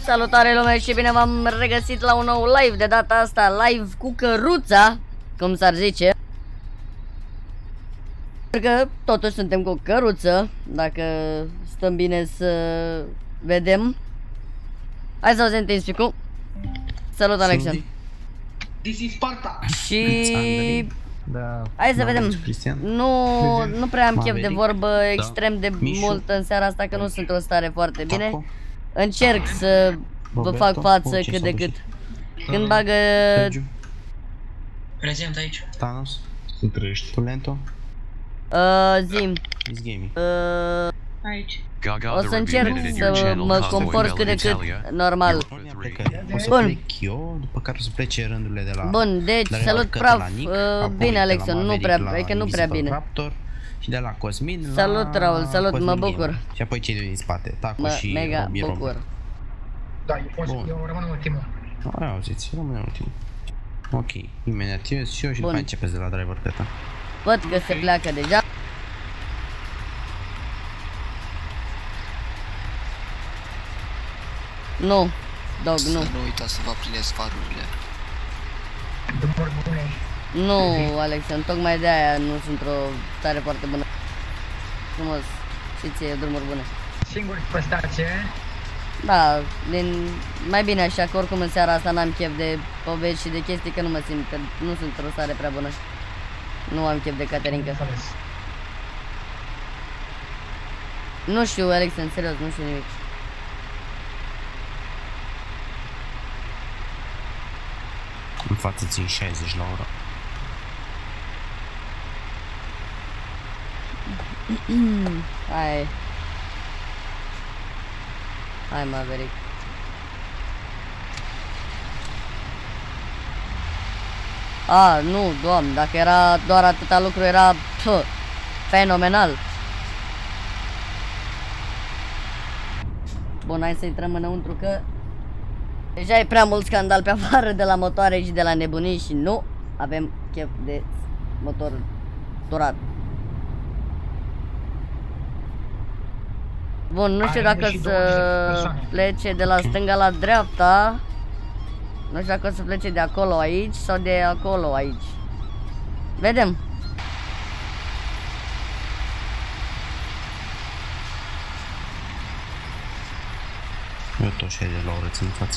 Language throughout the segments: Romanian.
Salutare lume și bine v-am regăsit la un nou live, de data asta live cu căruța, cum s-ar zice. Pentru că totuși suntem cu o căruță, dacă stăm bine să vedem. Hai să auzim TeamSpeak-ul. Salut, Alexian. This is Sparta. Și da, hai să vedem. Nu prea am chef de vorbă extrem de mult în seara asta, că nu sunt o stare foarte bine. Încerc să vă fac față cât de cât. Când bagă... Prezent aici. Thanos. Tulento. Zim. Aici. O să încerc să mă comport cât de cât normal. O să plec eu, după care o să plece rândurile de la... Bun, deci salut praf. Bine, Alexion, nu prea bine. Și de la Cosmin la... Salut, Raul, salut, mă bucur. Și apoi cei din spate, Taco și mega bucur. Da, eu rămân în ultimul. Auziți, rămân în ultimul. Ok, imediat eu și eu și după începeți de la driver pe ta. Văd că se pleacă deja. Nu, dog, nu. Să nu uitați să vă aprindeți farurile. Drumuri bune. Nu, Alexion, tocmai de aia nu sunt într-o stare foarte bună. Frumos, și ție drumuri bune. Singur pe stație. Da, mai bine așa, că oricum în seara asta n-am chef de povești și de chestii, că nu mă simt, că nu sunt într-o stare prea bună. Nu am chef de Caterinca. Nu știu, Alexion, serios, nu știu nimic. În față țin 60 la oră. Hai Maverick. Nu, doamne, dacă era doar atâta lucru era fenomenal. Bun, hai să intrăm înăuntru că deja e prea mult scandal pe afară de la motoare și de la nebunii și nu avem chef de motor turat. Bun, nu știu dacă să plece de la stânga la dreapta. Nu știu dacă o să plece de acolo aici sau de acolo aici. Vedem. Eu tot 60 la oră țin în față.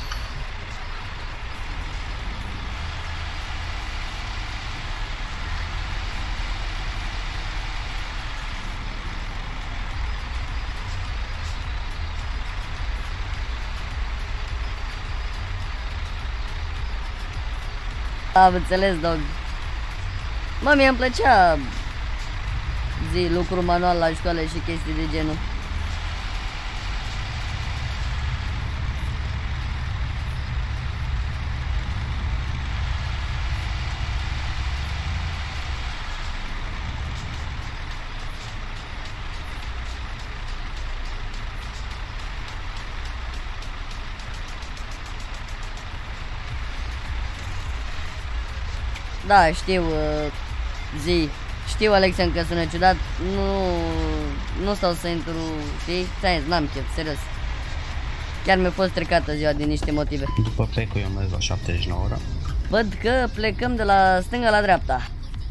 Am înțeles, dog. Mă, mie îmi plăcea lucru manual la școală și chestii de genul. Da, știu, știu, Alexian, că sună ciudat, nu stau să intru, știi? N-am chef, serios. Chiar mi-a fost trecată ziua din niște motive. După plecul eu merg la 70 la oră. Văd că plecăm de la stânga la dreapta.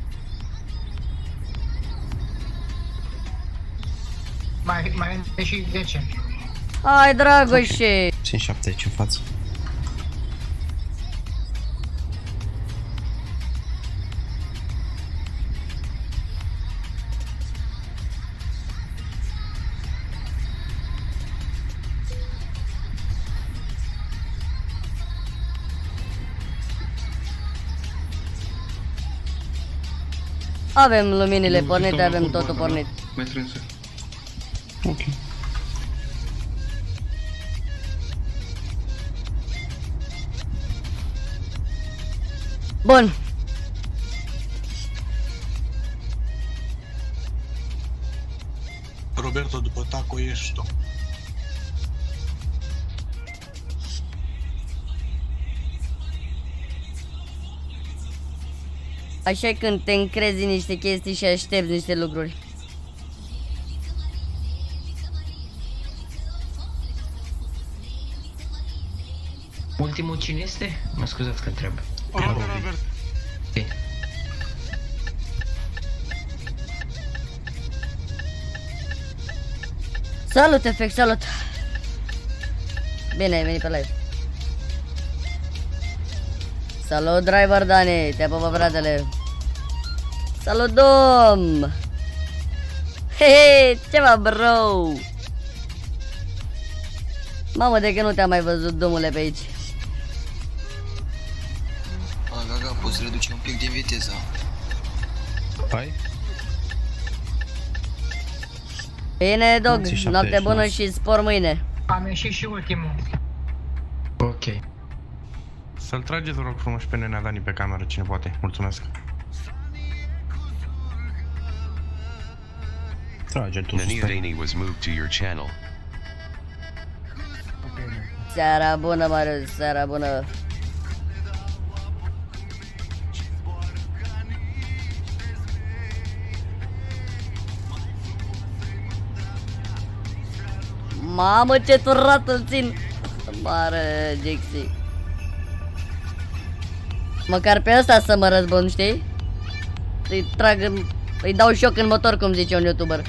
Mai e și 10. Hai, Dragoșe! Sunt 70 în față. Avem luminile pornite, avem totul pornit. Mai strânsă. Ok. Bun. Roberto, după Taco ești tu. Așa când te încrezi în niște chestii și aștepți niște lucruri. Ultimul cine este? Mă scuzați că întreb. Robert. Ok. Salut, Efect, salut! Bine ai venit pe live. Salut, driver Dani, te apă, fratele. Salut, Dom! Hei, ce mă, bro? Mamă, de că nu te-am mai văzut, domnule, pe aici. Gaga, poți reduce un pic din viteză. Hai? Bine, dog, noapte bună și spor mâine. Am ieșit și ultimul. Ok. Să-l trageți, vă rog frumos, pe nenea Dani pe cameră, cine poate. Mulțumesc. Trage-l tu sus pe... Seara bună, Marius, seara bună. Mamă, ce turat îl țin! Mare, Gexi. Măcar pe ăsta să mă răzbun, știi? Îi trag în... îi dau șoc în motor, cum zice un youtuber.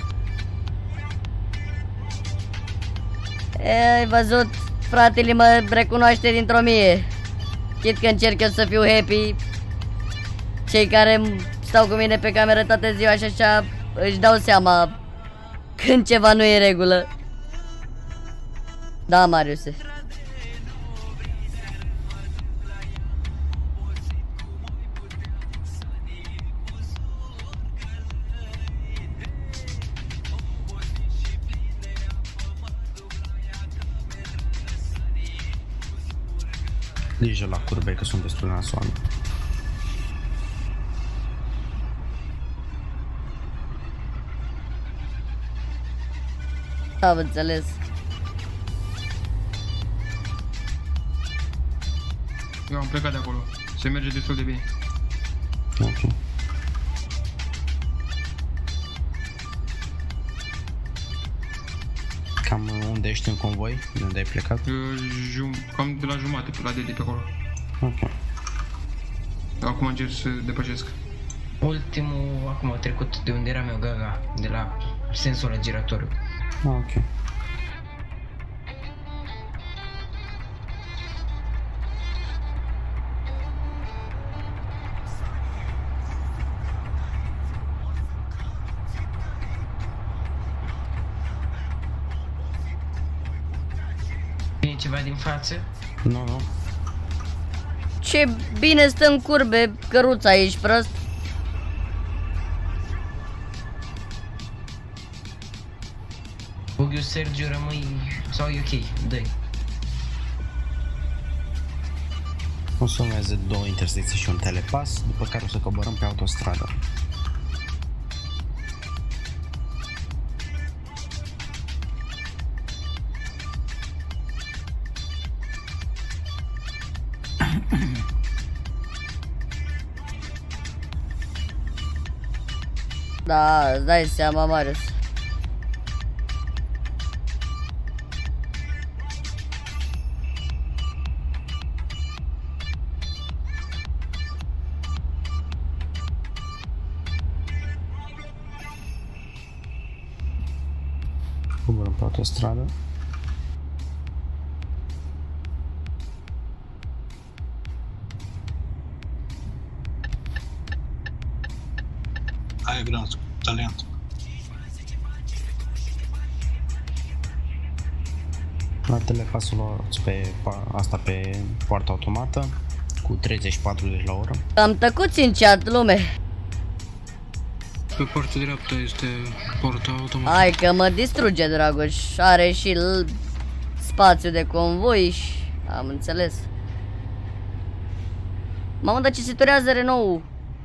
Ai văzut? Fratele mă recunoaște dintr-o mie. Chit că încerc eu să fiu happy. Cei care stau cu mine pe cameră toată ziua și așa își dau seama când ceva nu e în regulă. Da, Mariuse. Grijă la curbe, că sunt destul de nasoane. Am înțeles. Eu am plecat de acolo. Se merge destul de bine. Ok. Cam unde ești în convoi? De unde ai plecat? Cam de la jumate, pe la de pe acolo. Ok. Acum încerc să depășesc. Ultimul acum a trecut de unde eram eu, Gaga, de la sensul la giratoriu. Ok. Vine ceva din față? Nu, nu. Ce bine stă în curbe căruța, ești prost? Bughiu, Sergiu, rămâi... sau e ok? Dă-i. O să urmeze 2 intersecții și un telepas, după care o să coborăm pe autostradă. Da, îți dai seama, Marius. Coborăm pe autostradă. Aia e greu, talent. La telepasul luați pe asta pe poarta automată cu 30-40 la oră. Am tăcut în chat, lume. Pe partea dreaptă este porta automată. Hai că mă distruge, Dragoș. Are și spațiu de convoi și... am înțeles. Mamă, dar ce se turează Renault-ul.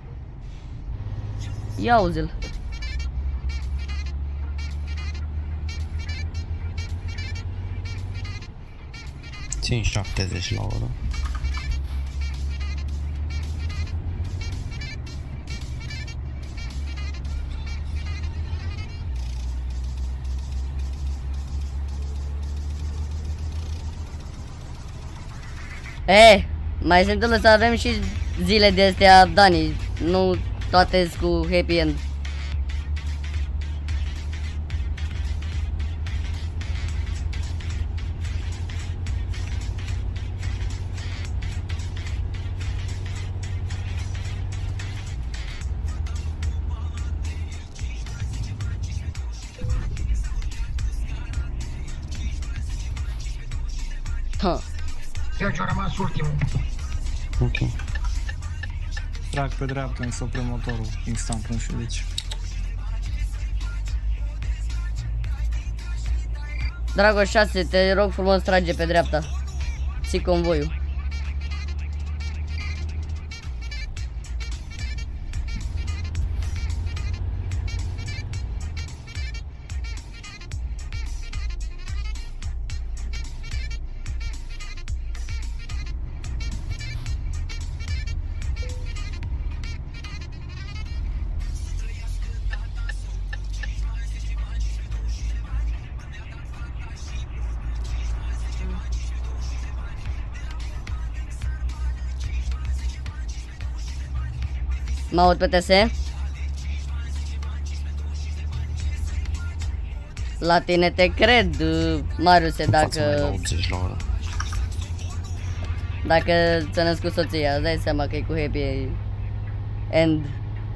Ia uzi-l. Țin 70 la oră. Mai se întâmplă să avem și zile de astea, Dani, nu toate cu happy end. Sergio a rămas ultimul. Ok. Trag pe dreapta, mi se opre motorul instant, nu știu de ce. Dragoș 6, te rog frumos, trage pe dreapta. Ții convoiul. Mă aud pe TS? La tine te cred, Mariuse, dacă... 80 la oră. Dacă ți-a născut soția, îți dai seama că e cu happy end.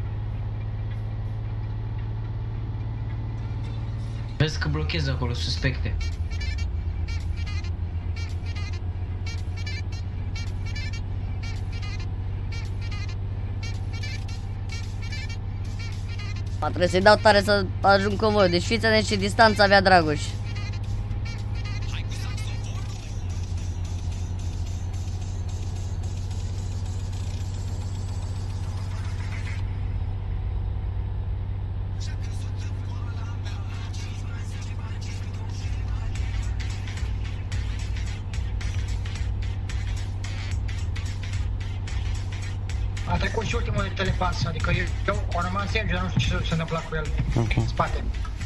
Vezi că blochezi acolo suspecte. Trebuie să-i dau tare să ajung convoiul. Deci fiți atenți ce distanță avea Dragoș. A trecut și ultimul de telepas, adică eu o rămas Sergio, dar nu știu ce se întâmpla cu el în spate.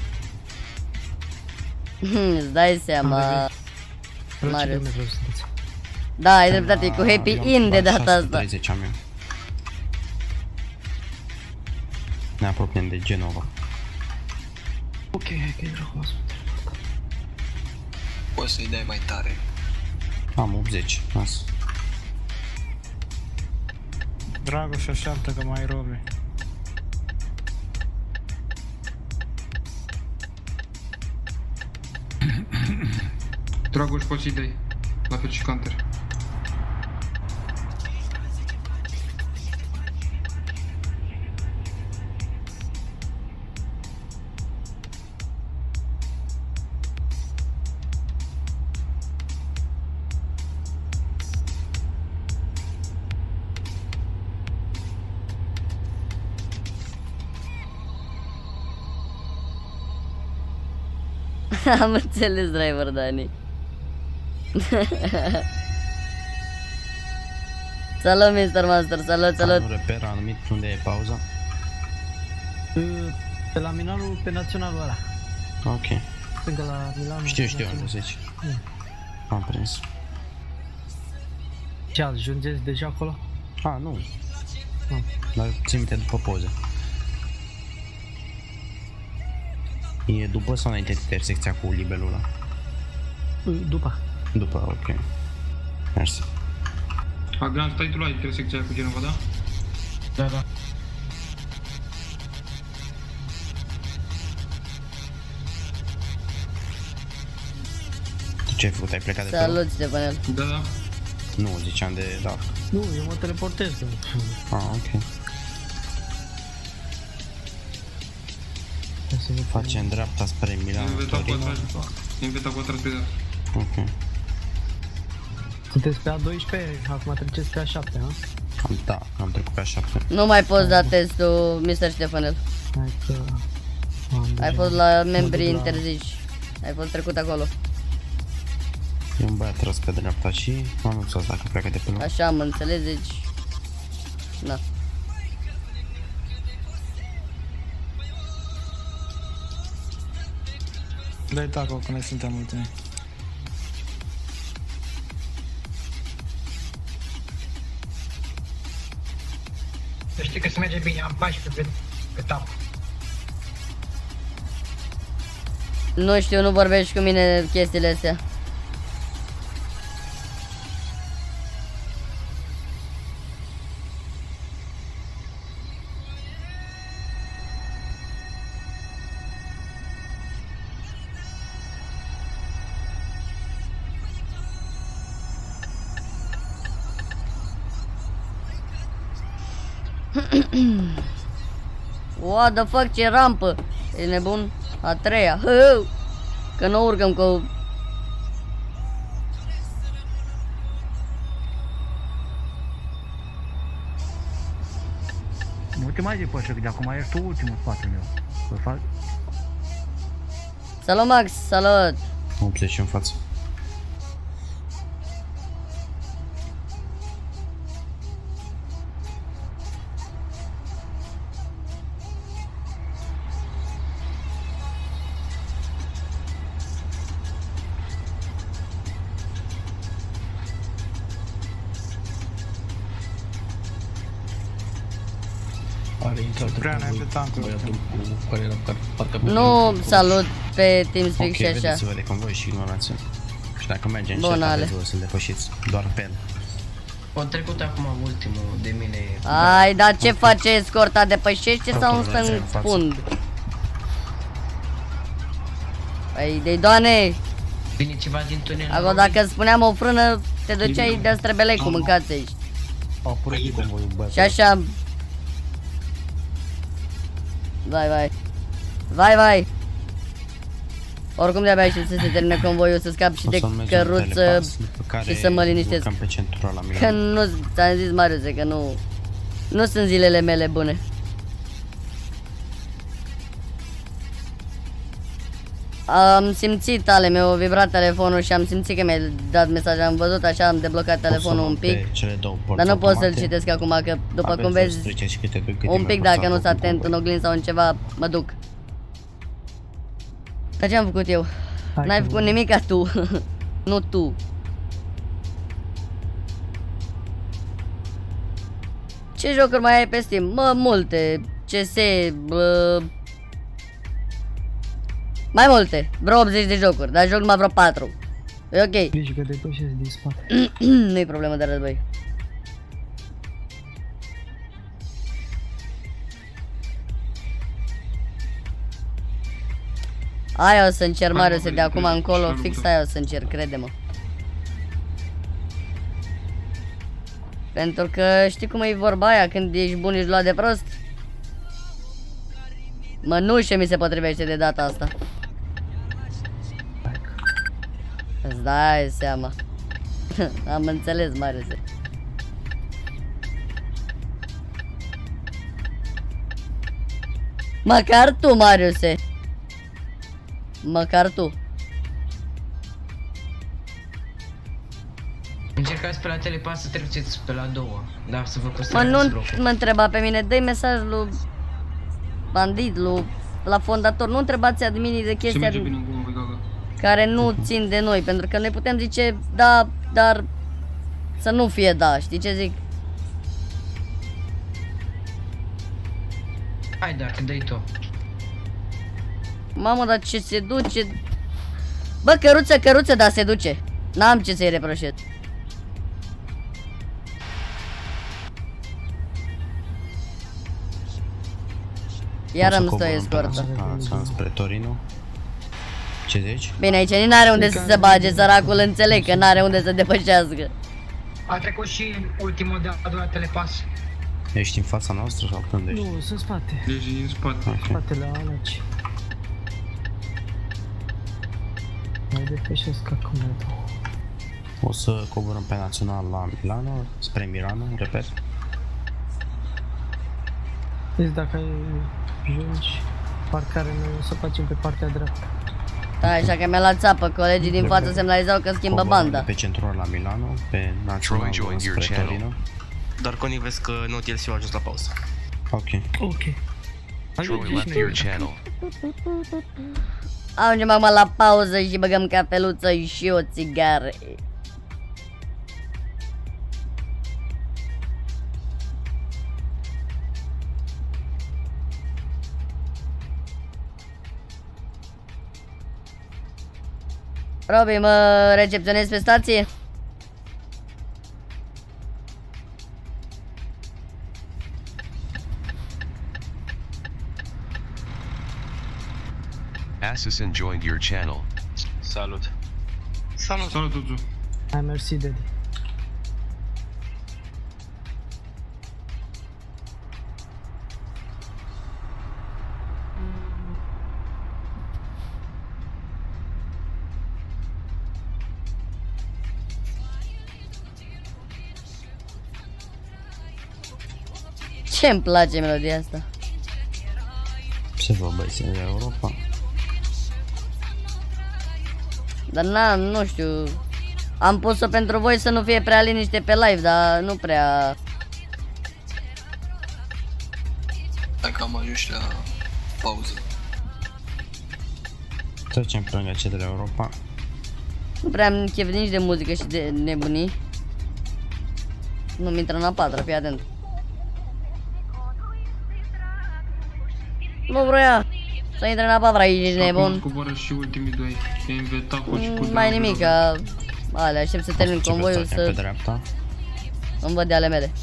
Îți dai seama, Marius. Da, ai dreptate, e cu happy in de data asta. 30 am eu. Ne apropiem de Genova. Ok, hai că e drăguț. Poți să-i dai mai tare. Am 80, las. Dragoș așteaptă că mai robe. Dragoș, poți să-i dai. La fel și counter. Am înțeles, driver Dani. Salut, Mr. Master, salut, salut. Nu reper anumit unde e pauza. Pe la Milano, pe naționalul ăla. Ok. Stângă la Milano. Știu unde zici. Am prins. Ce, ajungeți deja acolo? A, nu. Dar țin minte după poză. E după sau înainte de intersecția cu libelul ăla? După. După, ok. Mersi. Agran, stai tu la intersecția cu Genova, da? Da, da. Tu ce ai făcut? Ai plecat de pe Salut, Stefanel. Da, da. Nu, ziceam de Dark. Nu, eu mă teleportez. Ah, ok. Facem dreapta spre Milano, Torino. Invita cu atras pe dat. Ok. Sunteți pe A12, acum treceți pe A7, ha? Da, am trecut pe A7. Nu mai poți da testul, Mr. Stefanel. Hai că... Ai fost la membrii interzici. Ai fost trecut acolo. E un băiat tras pe dreapta și am anunțat dacă pleacă de pe loc. Așa am înțeles, deci... Na. Dai taco că noi suntem ultimi. Să știi că se merge bine, am 14 pe tap. Nu știu, nu vorbești cu mine chestiile astea. What the fuck, ce rampă! E nebun? A treia. Că nu urcăm cu... Nu te mai depășe, că de acum ești tu ultimul în spatele meu. Salut, Max, salut! 80 în față. Prea neapetant. Nu salut pe TeamSpeak și așa. Vedeți-vă de convoi și ignorați. Și dacă merge încet, Bun, Ale. aveți să-l depășiți. Doar pe el. O trecut acum ultimul de mine. Ai, dar ce face escorta? Depășește sau îmi stă în fund? Păi, de doane! Vine ceva din tunel. Acum dacă îți spuneam o frână, te duceai de-a strebelei cu mâncați aici. Au apărut convoiul, băiat. Și așa... Vai. Oricum de-abia aștept să se termine convoiul, să scap și de căruță și să mă liniștesc. Că nu, ți-am zis, Mariuse, că nu sunt zilele mele bune. Am simțit, Ale, mi-a vibrat telefonul și am simțit că mi-ai dat mesaj, am văzut așa, am deblocat telefonul un pic. Dar nu pot să-l citesc acum, că după cum vezi, un pic dacă nu-s atent în oglindă sau în ceva, mă duc. Dar ce am făcut eu? N-ai făcut nimic ca tu, nu tu. Ce jocuri mai ai pe Steam? Mă, multe. CS, mai multe, vreo 80 de jocuri, dar joc numai vreo 4. E ok. Grijă că depășești din spate. Nu-i problemă de război. Aia o să încerc, Marius, de acum încolo, fix aia o să încerc, crede-mă. Pentru că știi cum e vorba aia, când ești bun ești luat de prost? Mănușe mi se potrivește de data asta. Îți dai seama. Am înțeles, Mariuse. Măcar tu, Mariuse. Măcar tu. Încercați pe la telepas să treceți pe la 2. Da, să vă Mă, păstrați nu blocul. mă întreba pe mine, dă-i mesaj lui Bandit, lui la fondator, nu întrebați adminii de chestia care nu țin de noi, pentru că noi putem zice da, dar să nu fie da, știi ce zic? Hai, dacă dă-i tu. Mamă, dar ce se duce? Bă, căruță, dar se duce. N-am ce să-i reproșez. Iar îmi stă escortă. Spre Torino. Ce zici? Bine, aici nici n-are unde să se bage, săracul, înțeleg că n-are unde să depășească. A trecut și ultimul de a doua telepas. Ești în fața noastră sau când ești? Nu, sunt spate. Deci în spate. Spatele alaci. Mai depășesc acum la 2. O să coborăm pe național la Milano, spre Milano, repet. Deci dacă ajungi parcare, noi o să facem pe partea dreaptă. Da, așa că mi-a luat țapă, colegii din față semnalizau că schimbă banda. Pe centrul la Milano, pe național spre Torino. Doar Connie vezi că nu DLC a ajuns la pauză. Ok. Troy left your channel. Ajungem acum la pauză și băgăm cafeluță și o țigară. Robi, mă recepționezi pe stație? Assassin joined your channel. Salut. Salut, Tuzu. Hai, mersi, Daddy. Ce-mi place melodia asta? Ce vă băieți de Europa? Dar nu știu. Am pus-o pentru voi să nu fie prea liniște pe live, dar nu prea... Hai că am ajuns la pauză. Trecem pe lângă cei de la Europa. Nu prea am chef nici de muzică și de nebunii. Nu-mi intră în a patra, fii atent. Nu vroia să intre în a patra, ești nebun. Acum coboară și ultimii doi. BMW Taco și cu... Mai nimica. Alea, aștept să termin convoiul pe să dreapta. îmi văd de ale mele.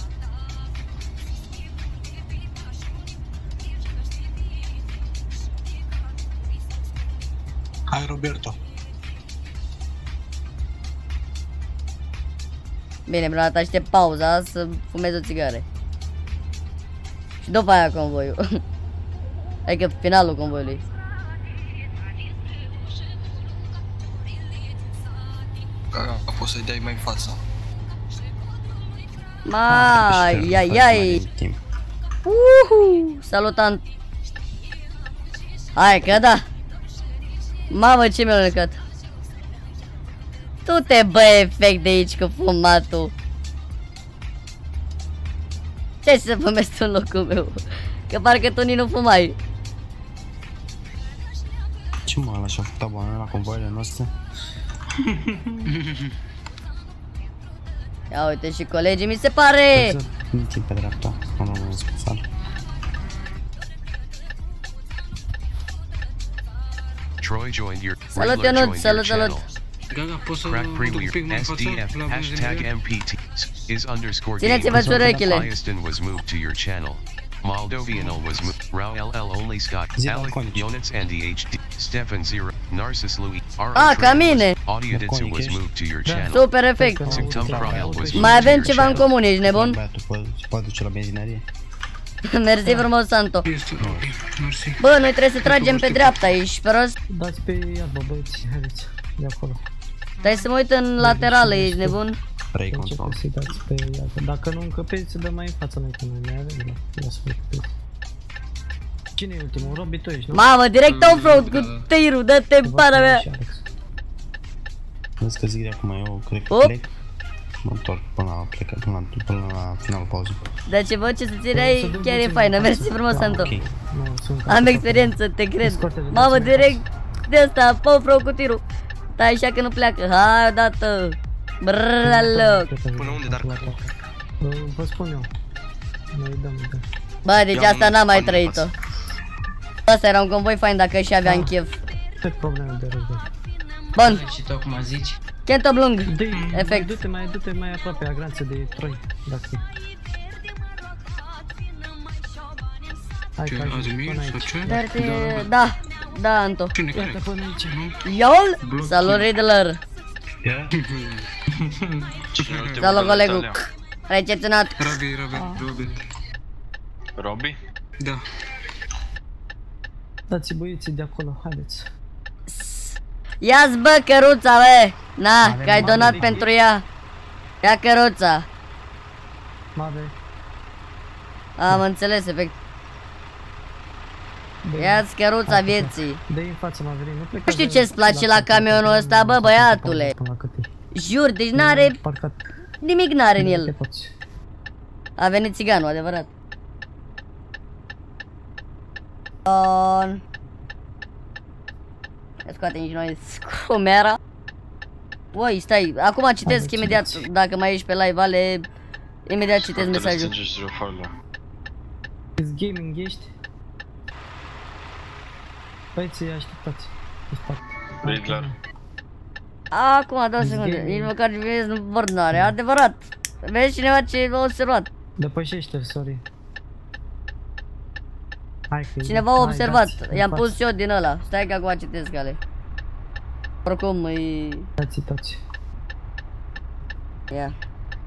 Hai, Roberto. Bine, prima dată aștept pauza să fumez o țigară. Și după aia convoiul. Adică finalul convoiului. Gaga, poți să-i dai mai în față. Mai, ai. Salutant. Hai că da. Mamă, ce mi-a legat. Tu te bă efect de aici cu fumatul. Ce să fumezi tu în locul meu? Că parcă tu nici nu fumai. Ce mă, ăla și-a făcut abonament la convoiile noastre? Ia uite și colegii, mi se pare! Mintim pe dreapta, nu mă spusat. Troy joined your Salut, Ionut, salut. Gaga, poți să Crack duc un Premier pic mai în față SDF la hashtag benzinărie? MPT is underscore Țineți-vă și urechile. Hyaston was moved to your channel. Moldovianal was moved. Rao LL only Scott. Alec Yonits and DHD. Stefan Zero. Narcissus Louis. Ca mine. Audioditsu was moved to your channel. Super efect. Sictum Krael was moved Mai avem to your ceva în channel. comun, ești nebun? Băiatul poate duce la benzinărie. Mersi frumos, Santo. Este Robi, mersi. Bă, noi trebuie să tragem pe dreapta, ești prost? Dați pe iarbă, băieți, haideți, de acolo. Stai să mă uit în laterală, ești nebun? Vrei control. Începeți să dați pe iarbă. Dacă nu încăpeți, să dăm mai în față noi, că noi mai avem, da. Ia să încăpeți. Cine e ultimul? Robi, tu ești, nu? Mamă, direct off-road cu tirul, dă-te în pana mea! Vezi că zic de acum, eu cred că Op. plec. Mă întorc până la finalul pauzei. Dar ce vă, ce să ține ai, chiar e faină, mersi frumos, Santo. Ok. Am experiență, te cred. Mamă, direct de asta, off-road cu tirul. Stai așa că nu pleacă, hai odată. Brrrr, la loc. Până unde, dar? Vă spun eu. Noi dăm. Bă, deci asta n-am mai trăit-o. Asta era un convoi fain dacă și aveam chef. Ce probleme de război. Bun. Și tu acum zici? Kento Blung. Efect. Du-te mai aproape a granță de Troi, dacă e. Hai, Ce, Azimir sau ce? Da, Anto. Cine, care? Iată până aici. Iol! Salut, Riddler! Salut, colegul! Recepționat! Robi? Da. Dați băieții de acolo, haideți. Ia-ți bă căruța, bă! Na, că ai donat pentru ea. Ia căruța. Mave. Am înțeles, efect. Ia-ți căruța vieții. Dă-i în față, Maverick, nu pleca. Nu știu ce-ți place la camionul ăsta, bă, băiatule. Jur, deci n-are... Nimic n-are în el. A venit țiganul, adevărat. Bun. Scoate nici noi scumera. Băi, stai, acum citesc imediat, dacă mai ești pe live, Ale. Imediat citesc mesajul. Îți gaming ești? Băieții, așteptați. Riddler. Acum, 2 secunde, nici măcar vezi nu vor n-are, adevărat. Vezi cineva ce a observat? Depășește-l, sorry. Cineva a observat, i-am pus eu din ăla. Stai că acum citesc ale. Oricum e... Toți. Ia.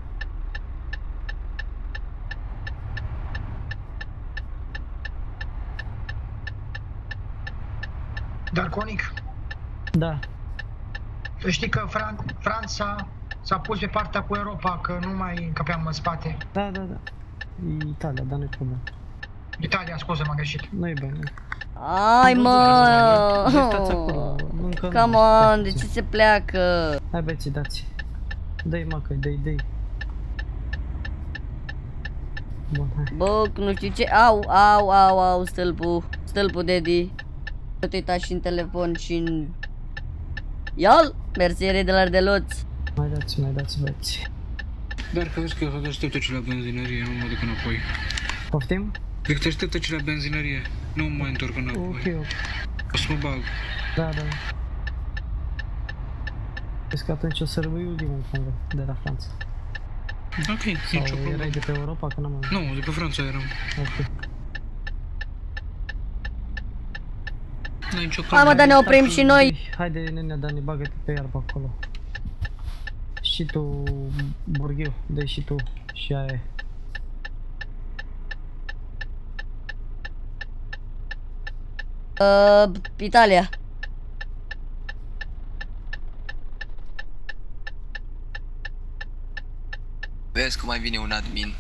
Darconic? Da. Tu știi că Franța s-a pus pe partea cu Europa, că nu mai încăpeam în spate. Da. E Italia, dar nu-i problemă. Italia, scuze, m-am greșit. Nu-i bine. Ai mă! Stați acolo, încă nu. Come on, de ce se pleacă? Hai băieții, dați. Dă-i macă, dă-i. Bun, hai. Bă, nu știu ce, au, stâlpul, daddy. Tot uita și în telefon și în... Ia-l! Mersi, de la Ardeluț. Mai dați, băieți. Dar că vezi că o să te aștept aici la benzinărie, nu mă duc înapoi. Poftim? Cred că te aștept aici la benzinărie, nu mă mai întorc înapoi. Ok. O să mă bag. Da. Vezi că atunci o să rămâi ultimul convoi de la Franța. Ok, nicio problemă. Erai de pe Europa, că n-am mai... Nu, de pe Franța eram. Ok. N-ai nicio Hai mă, dar ne oprim și noi. Haide, nenea, Dani, bagă-te pe iarbă acolo. Și tu, Burghiu, dă-i și tu, și aia e. Italia. Vezi că mai vine un admin.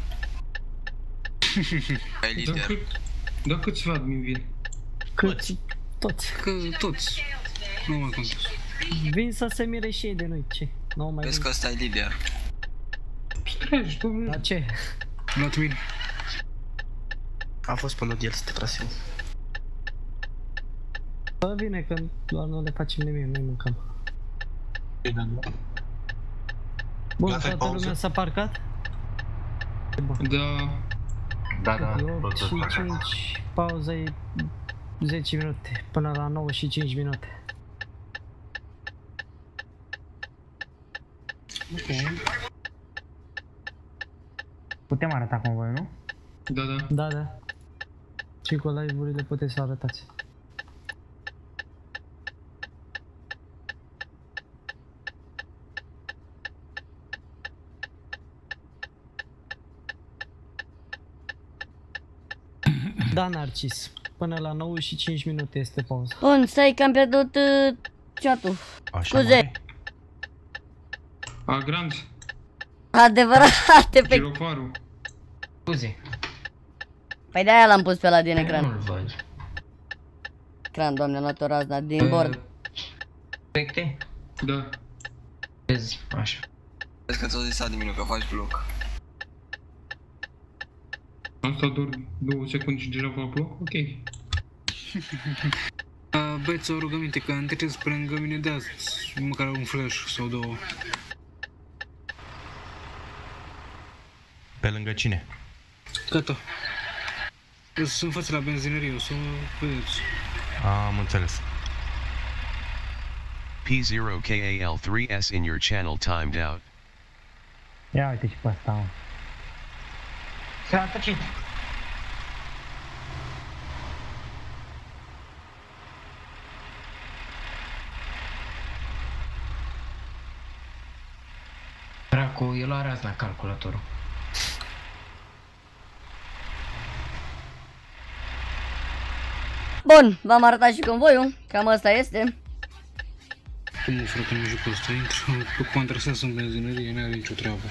Ai lider. Da, câțiva admin vin? Toți. Toți. Nu mai contează. Vin să se mire și ei de noi, ce? Vezi că ăsta e lider. Treci, tu. La ce? La tine. Am fost până de el să te traseu. Bă, bine că doar nu le facem nimic, noi mâncăm. Bun, toată lumea s-a parcat? Da. 8 și 5, pauza e 10 minute, până la 9 și 5 minute. Ok. Putem arăta convoiul, nu? Da. Și cu live-urile puteți să arătați. Da, Narcis. Până la 9 și 5 minute este pauza. Bun, stai că am pierdut chat-ul. Scuze. Agrand. Adevărat, pe... Girofarul. Scuze. Păi de-aia l-am pus pe ăla din ecran. Nu-l văd. Ecran, doamne, a luat o razna din bord. Perfecte? Da. Vezi, așa. Vezi că ți-o zis adminul că faci bloc. Am stat doar 2 secunde și deja fac bloc? Ok. Băieți, o rugăminte, că întreceți pe lângă mine, dați măcar un flash sau 2. Pe lângă cine? Gata. Eu sunt în față la benzinărie, o să vedeți. Am înțeles. P0KAL3S in your channel timed out. Ia uite și pe asta, mă. S-a tăcit. Dracu, el a razna calculatorul. Bun, v-am arătat și convoiul, cam asta este. Cum frate, nu jocul ăsta, intră pe contrasens în benzinărie, n-are nicio treabă.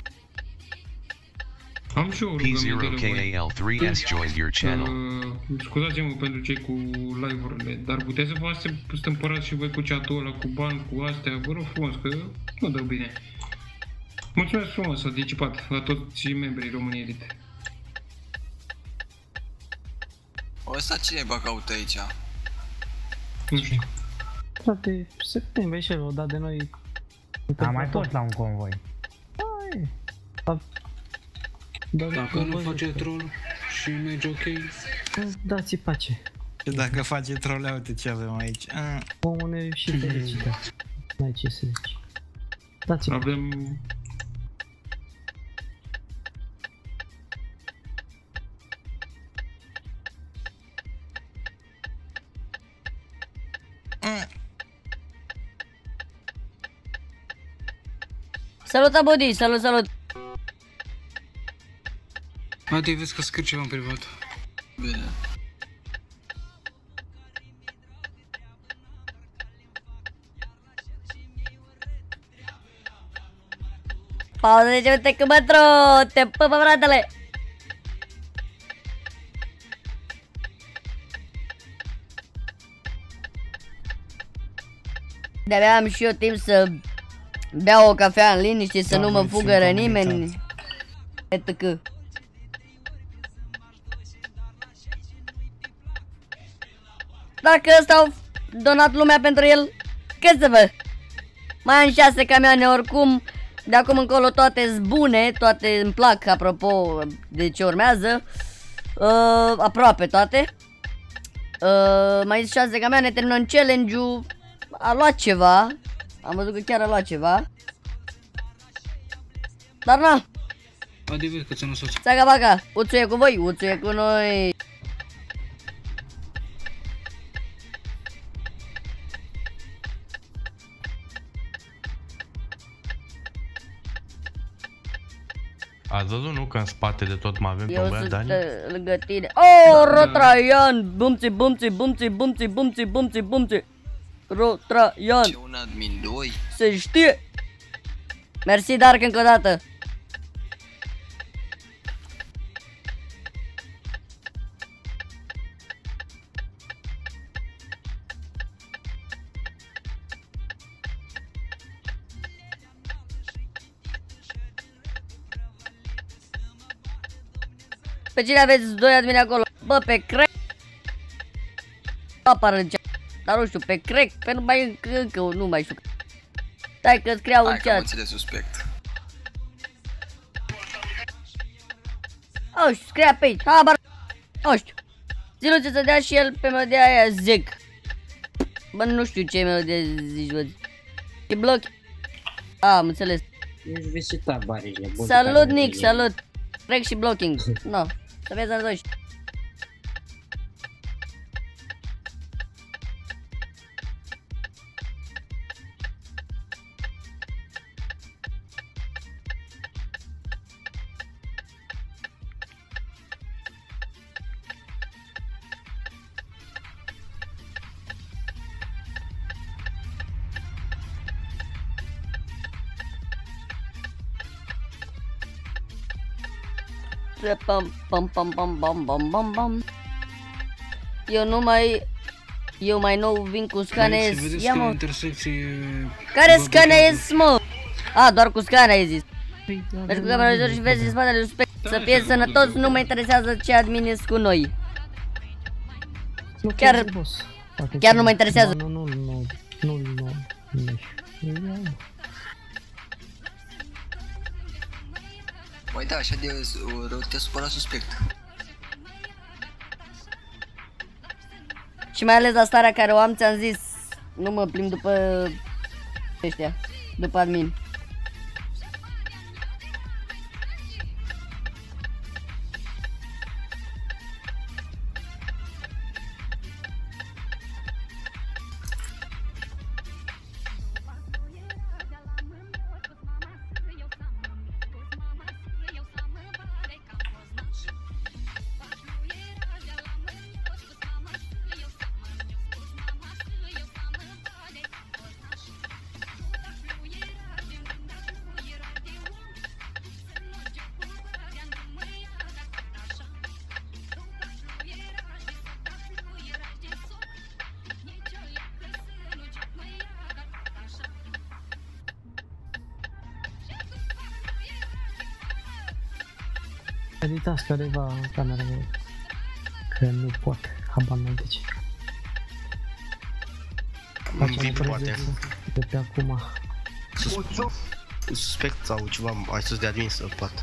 Am și o rugăminte la voi. P0KAL3S joined your channel. Scuzați-mă pentru cei cu live-urile, dar puteți să vă stâmpărați și voi cu chat-ul ăla, cu bani, cu astea, vă rog frumos, că nu dă bine. Mulțumesc frumos, anticipat, la toți membrii României Elite. Ăsta cine bă caută aici? Nu știu. Frate, se plimbe și el, o dat de noi. Am mai fost la un convoi. Hai. Dacă nu face troll și merge ok, dați-i pace. Dacă face troll, uite ce avem aici. Omul și fericită. N-ai ce să zici. Dați-mi. Avem... Salut, Abodi, salut, salut! Adi, vezi că scrie ceva în privat. Bine. Pauză de ce cu bătru! Te pupă, fratele! De-abia am și eu timp să beau o cafea în liniște, să nu mă fugără nimeni. etc. Dacă ăsta au donat lumea pentru el, ce să vă? Mai am 6 camioane oricum. De acum încolo toate-s bune, toate îmi plac, apropo de ce urmează. Aproape toate. Mai zis 6 camioane, terminăm challenge-ul. A luat ceva. Am văzut că chiar a luat ceva. Dar na. Adi, vezi că ți-am lăsat. Saga baga, Uțu e cu voi, Uțu e cu noi. Ați văzut, nu, că în spate de tot mai avem pe un băiat, Dani? Eu sunt lângă tine. Oh, Rotraian! Bumți, bumți, bumți, bumți, bumți, bumți, bumți. Rotraian! Ce un admin 2? Se știe! Mersi, Dark, încă o dată. Pe cine aveți 2 admini acolo? Bă, pe crack apară în chat. Dar nu știu, pe crack, pe nu mai încă nu mai știu. Stai că scriau în chat. Hai că suspect. Nu știu, scria pe aici, habar. Nu știu. Zilu ce să dea și el pe melodia aia, zic. Bă, nu știu ce melodie zici, bă. E bloc. Am înțeles. Ești visitat barile. Salut, Nick, salut. Crack și blocking. No, să vezi în doși. Pam pam pam pam pam pam pam pam. Eu mai nou vin cu scanez. Ia mă. Care scanez, mă? A, doar cu scanez ai zis. Mergi cu camera și vezi în spatele suspect. Să fie sănătos, nu mă interesează ce admin cu noi. Chiar nu mă interesează. Nu. Păi da, așa de rău te supăra suspect. Și mai ales la starea care o am, ți-am zis, nu mă plimb după ăștia, după admin. Editați careva camera mea. Că nu pot, habar n-am de ce. Facem prezență de pe acum. Suspect sau ceva mai sus de admin să poată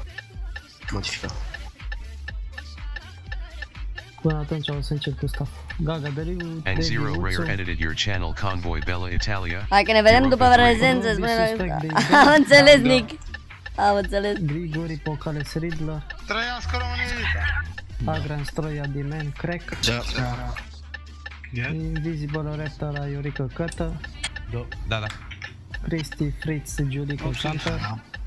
modifica. Până atunci o să încep cu staff. Gaga, And Zero Rare edited your channel Convoy Bella Italia. Hai că ne vedem după prezență, spune. Am înțeles, Nick. Am înțeles. Grigori Pocales Riddler. Trăiască România! Agran Stroia Dimen Crack. Invisible Reptar la Iorica Cătă. Da. Cristi Fritz Giulico Hunter.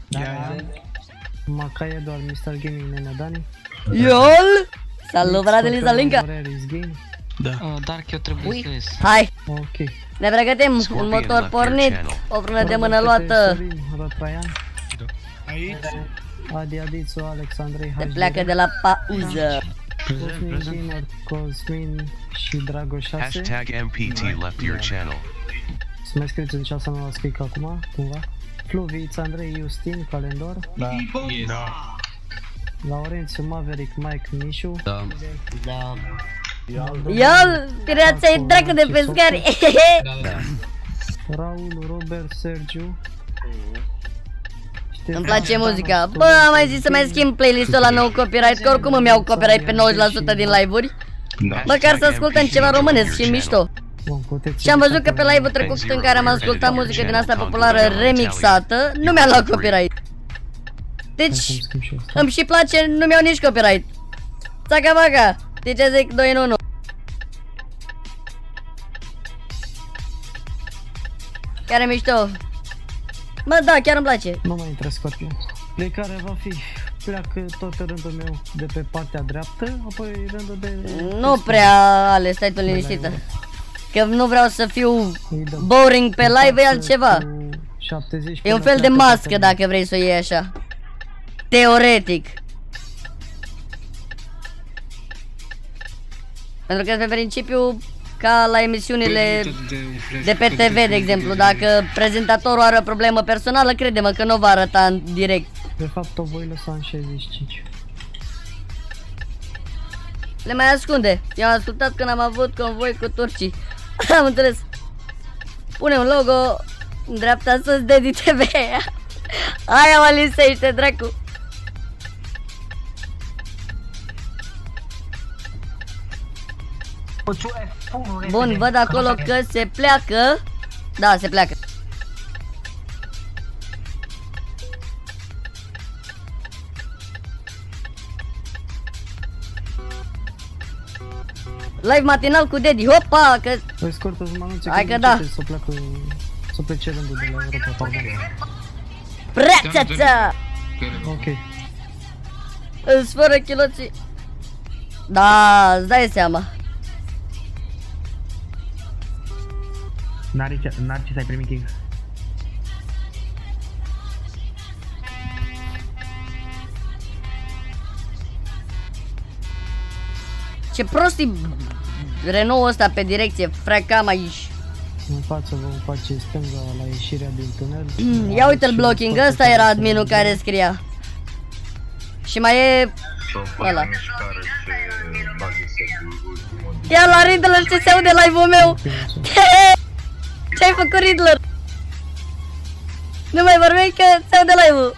Macaie doar Mr. Gaming Nene Dani. YOL! Salut, fratele Zalinca! Da. Dark, eu trebuie să ies. Hai! Ok. Ne pregătim, un motor pornit, o frână de mână luată. Aici? Adi Adițu, Alexandrei Se pleacă de la pauză. Cosmin Gamer, Cosmin și Drago 6. Hashtag MPT left your channel. Să mai scrieți în cea să nu las click acum, cumva. Fluviț, Andrei, Justin, Calendor. Da. Laurențiu, Maverick, Mike, Mișu. Da. Ia-l! Pirația-i dracu de pescari! Raul, Robert, Sergiu. Îmi place muzica. Bă, am mai zis să mai schimb playlist-ul la nou copyright, că oricum îmi iau copyright pe 90% din live-uri. Măcar să ascultăm ceva românesc și mișto. Și am văzut că pe live-ul trecut în care am ascultat muzică din asta populară remixată, nu mi-a luat copyright. Deci, îmi și place, nu mi-au nici copyright. Țaca-vaca, știi ce zic? 2 în 1. Chiar e mișto. Mă, da, chiar îmi place. Nu mai intră Scorpion. Plecarea va fi, pleacă tot rândul meu de pe partea dreaptă, apoi rândul de... Nu prea, Ale, stai tu liniștită. Că nu vreau să fiu boring pe live, e altceva. E un fel de mască dacă vrei să o iei așa. Teoretic. Pentru că pe principiu, ca la emisiunile de pe TV, de exemplu, dacă prezentatorul are o problemă personală, crede-mă că nu va arăta în direct. De fapt o voi lăsa în 65. Le mai ascunde. Eu am ascultat când am avut convoi cu turcii. Am înțeles. Pune un logo în dreapta sus de DTV. Aia mă lisește, dracu. Bun, văd acolo că se pleacă. Da, se pleacă. Live matinal cu Daddy, hopa, că... Păi scurt, o să mă anunțe hai că da. Să plece rândul de la Europa, pardon. Prețața! Ok. Îți fără chiloții. Da, îți dai seama. N-are ce să-ai primit King. Ce prost e Renault ăsta pe direcție, fracam aici. În față vom face stânga la ieșirea din tunel. Ia uite-l blocking, ăsta era adminul care scria. Și mai e ăla. Ia la Riddler, ce se aude live-ul meu. Ce-ai făcut, Riddler? Nu mai vorbeai că se aude live-ul.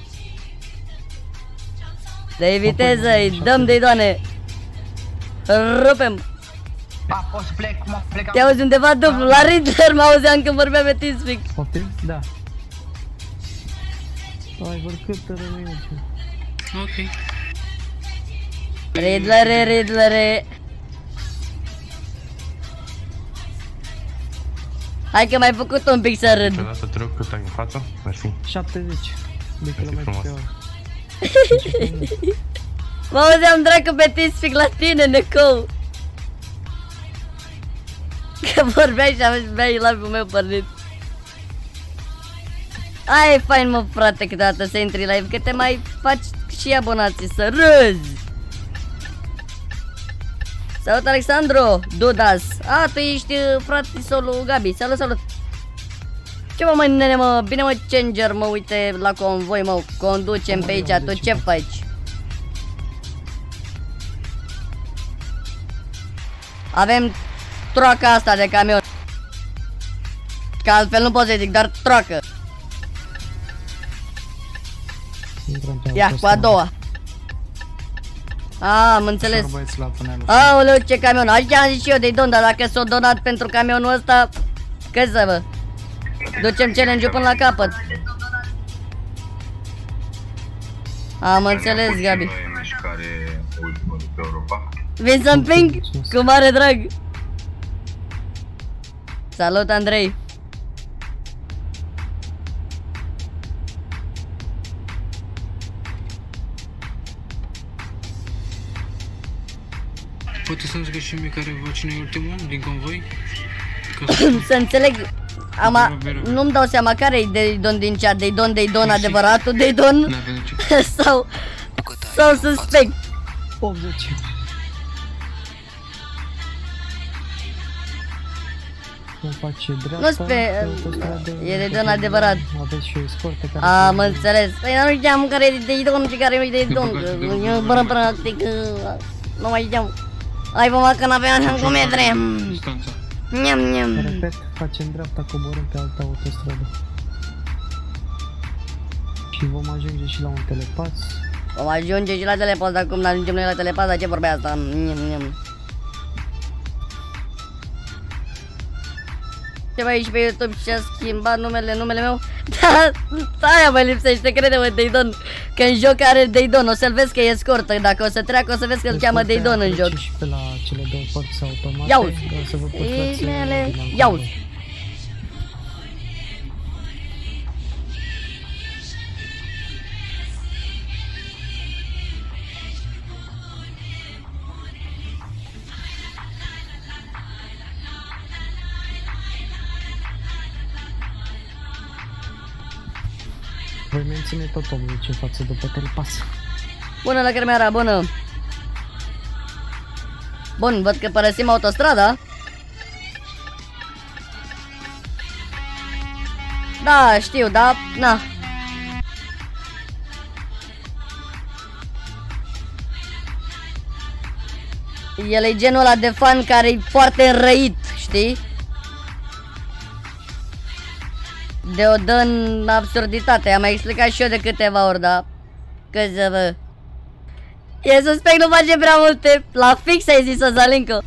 Dă-i viteză, îi dăm de-i doane. Rupem. Pot să plec, cum am plecat. Te auzi undeva dublu, la Riddler mă auzeam când vorbeam pe TeamSpeak. Poftim? Da. Ai văd cât rămâne. Ok. Riddlere, Riddlere. Hai că m-ai făcut un pic să râd. Odată te rog cât ai în față? Mersi. 70 de km pe oră. Mă auzeam dracu pe TeamSpeak la tine, Necou. Că vorbeai și aveai live-ul meu pornit. Aia e fain, mă, frate, câteodată să intri live, că te mai faci și abonații să râzi. Salut, Alexandru, Dudas. A, tu ești frate solo Gabi, salut, salut. Ce mă, nene, mă, bine mă, Changer, mă, uite la convoi, mă, conducem pe aici, tu ce faci? Avem troaca asta de camion. Că altfel nu pot să zic, doar troacă. Ia, cu a doua. Am înțeles. Aoleu, ce camion. Aici am zis și eu de-i don, dar dacă s-o donat pentru camionul ăsta, că să vă ducem challenge-ul până la capăt. Am înțeles, Gabi. Vin să împing? Cu mare drag. Salut, Andrei. Poate să-mi zică și mie care cine e ultimul din convoi? Să înțeleg. Nu-mi dau seama care-i Deidon din chat. Deidon adevăratul Deidon sau suspect. 80. Nu-ți pe... E Deidon adevărat. Am înțeles. Păi nu știam care e Deidon și care nu e Deidon. Bără practic. Nu mai știam. Hai vă mă că n-avea așa cum e vrem. Niam. Repet, facem dreapta, coborâm pe alta autostradă. Și vom ajunge și la un telepas. Vom ajunge și la telepas, dar cum n-ajungem noi la telepas, dar ce vorbea asta? Niam. Ce mai ești pe YouTube și-a schimbat numele meu? Da, aia mă lipsește, crede-mă, Deidon. Că în joc are Deidon, o să-l vezi că e scurtă. Dacă o să treacă, o să vezi că îl cheamă Deidon în joc. Și pe la cele două părți automate. Iauzi! Iauzi! Voi menține tot omul ce față după telepas. Bună la Cremera, bună! Bun, văd că părăsim autostrada. Da, știu, da, na. El e genul ăla de fan care e foarte înrăit, știi? De o dă în absurditate, am mai explicat și eu de câteva ori, da? Că să vă... E suspect, nu face prea multe. La fix ai zis-o, Zalinco.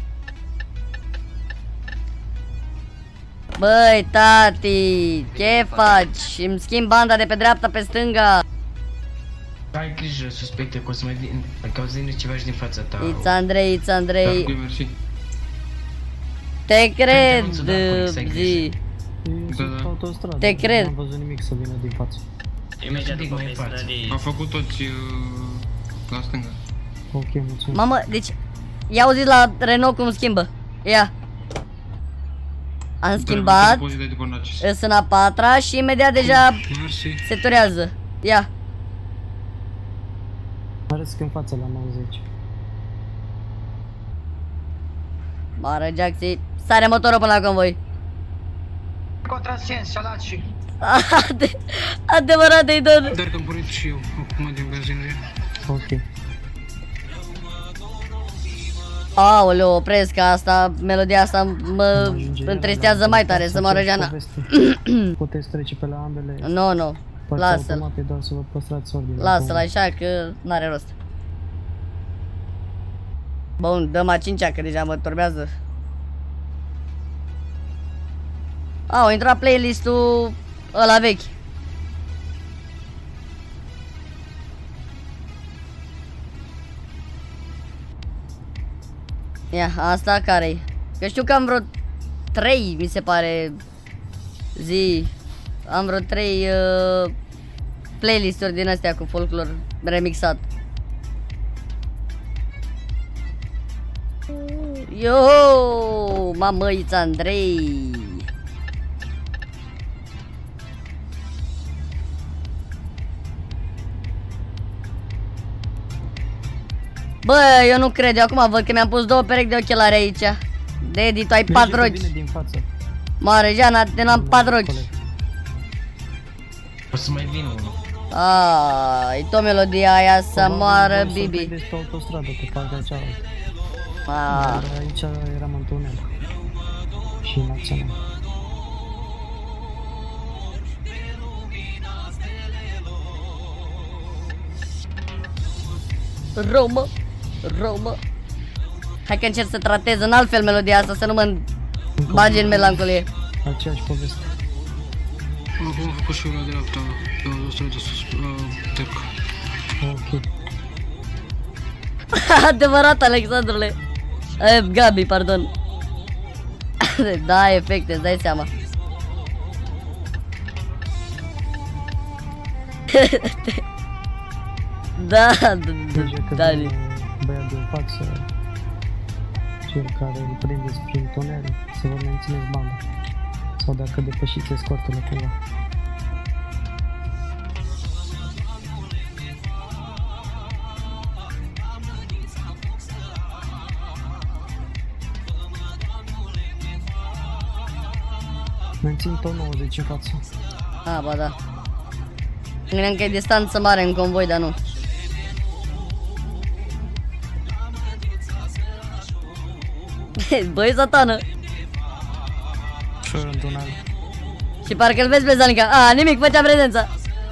Băi, tati, ce faci? Îmi schimb banda de pe dreapta pe stânga. Ai grijă, suspecte, că o să mai vin, că o să vine ceva și din fața ta. It's Andrei, it's Andrei. Te cred, zi. Te cred. Nu am văzut nimic să vină din față. Imediat după pe strădii. Am făcut toți la stânga. Ok, mulțumesc. Mamă, deci ia auziți la Renault cum schimbă. Ia. Am schimbat. Îs în a patra și imediat deja se turează. Ia. Arăsc în față la 90. Bară, Jaxi. Sare motorul până la convoi. Contrasens, Salaci. Adevărat, Deidon. Dar că-mi pornit și eu acum din benzinărie. Ok. Aoleu, opresc asta, melodia asta mă întristează mai tare, să moară Jana. Puteți trece pe la ambele. Nu, lasă-l. Doar să vă păstrați ordine. Lasă-l așa că n-are rost. Bun, dăm a 5-a că deja mă turbează. Au intrat playlist-ul ăla vechi. Ia, asta care-i? Că știu că am vreo 3, mi se pare. Zi. Am vreo 3 playlist-uri din astea cu folclor remixat. Yo, mamă, it's Andrei. Bă, eu nu cred, eu acum văd că mi-am pus 2 perechi de ochelari aici. Dedi, tu ai 4 ochi. Mare, Jana, n-am 4 ochi. O să mai vin unul. Aaa, e tot melodia aia să moară Bibi. Pe autostradă, pe partea cealaltă. Aaa. Aici eram în tunel. Și național. Romă. Rău, bă. Hai că încerc să tratez în altfel melodia asta, să nu mă bage în melancolie. Aceeași poveste. Acum am făcut și eu la dreapta, pe o stradă de sus, Terca. Ok. Adevărat, Alexandrule. Gabi, pardon. Da, efecte, îți dai seama. Da, Dani. Băiat din față, cel care îl prindeți prin tunel, să vă mențineți banda. Sau dacă depășiți escortele cumva. Mențin tot 90 în față. Ah, ba da. Gândeam că e distanță mare în convoi, dar nu. Băi, satană! Și în tunel. Și parcă îl vezi pe Zanica. A, nimic, făceam prezența.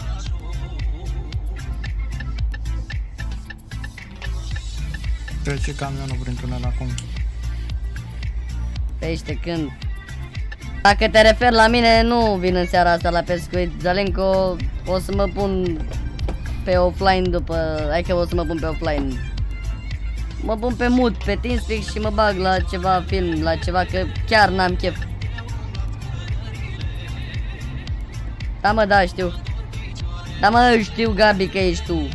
Trece camionul prin tunel acum. Pește când? Dacă te referi la mine, nu vin în seara asta la pescuit. Zalenco, o să mă pun pe offline după... Hai că o să mă pun pe offline. Mă pun pe mut, pe TeamSpeak și mă bag la ceva film, la ceva, că chiar n-am chef. Da mă, da, știu. Da mă, știu, Gabi, că ești tu.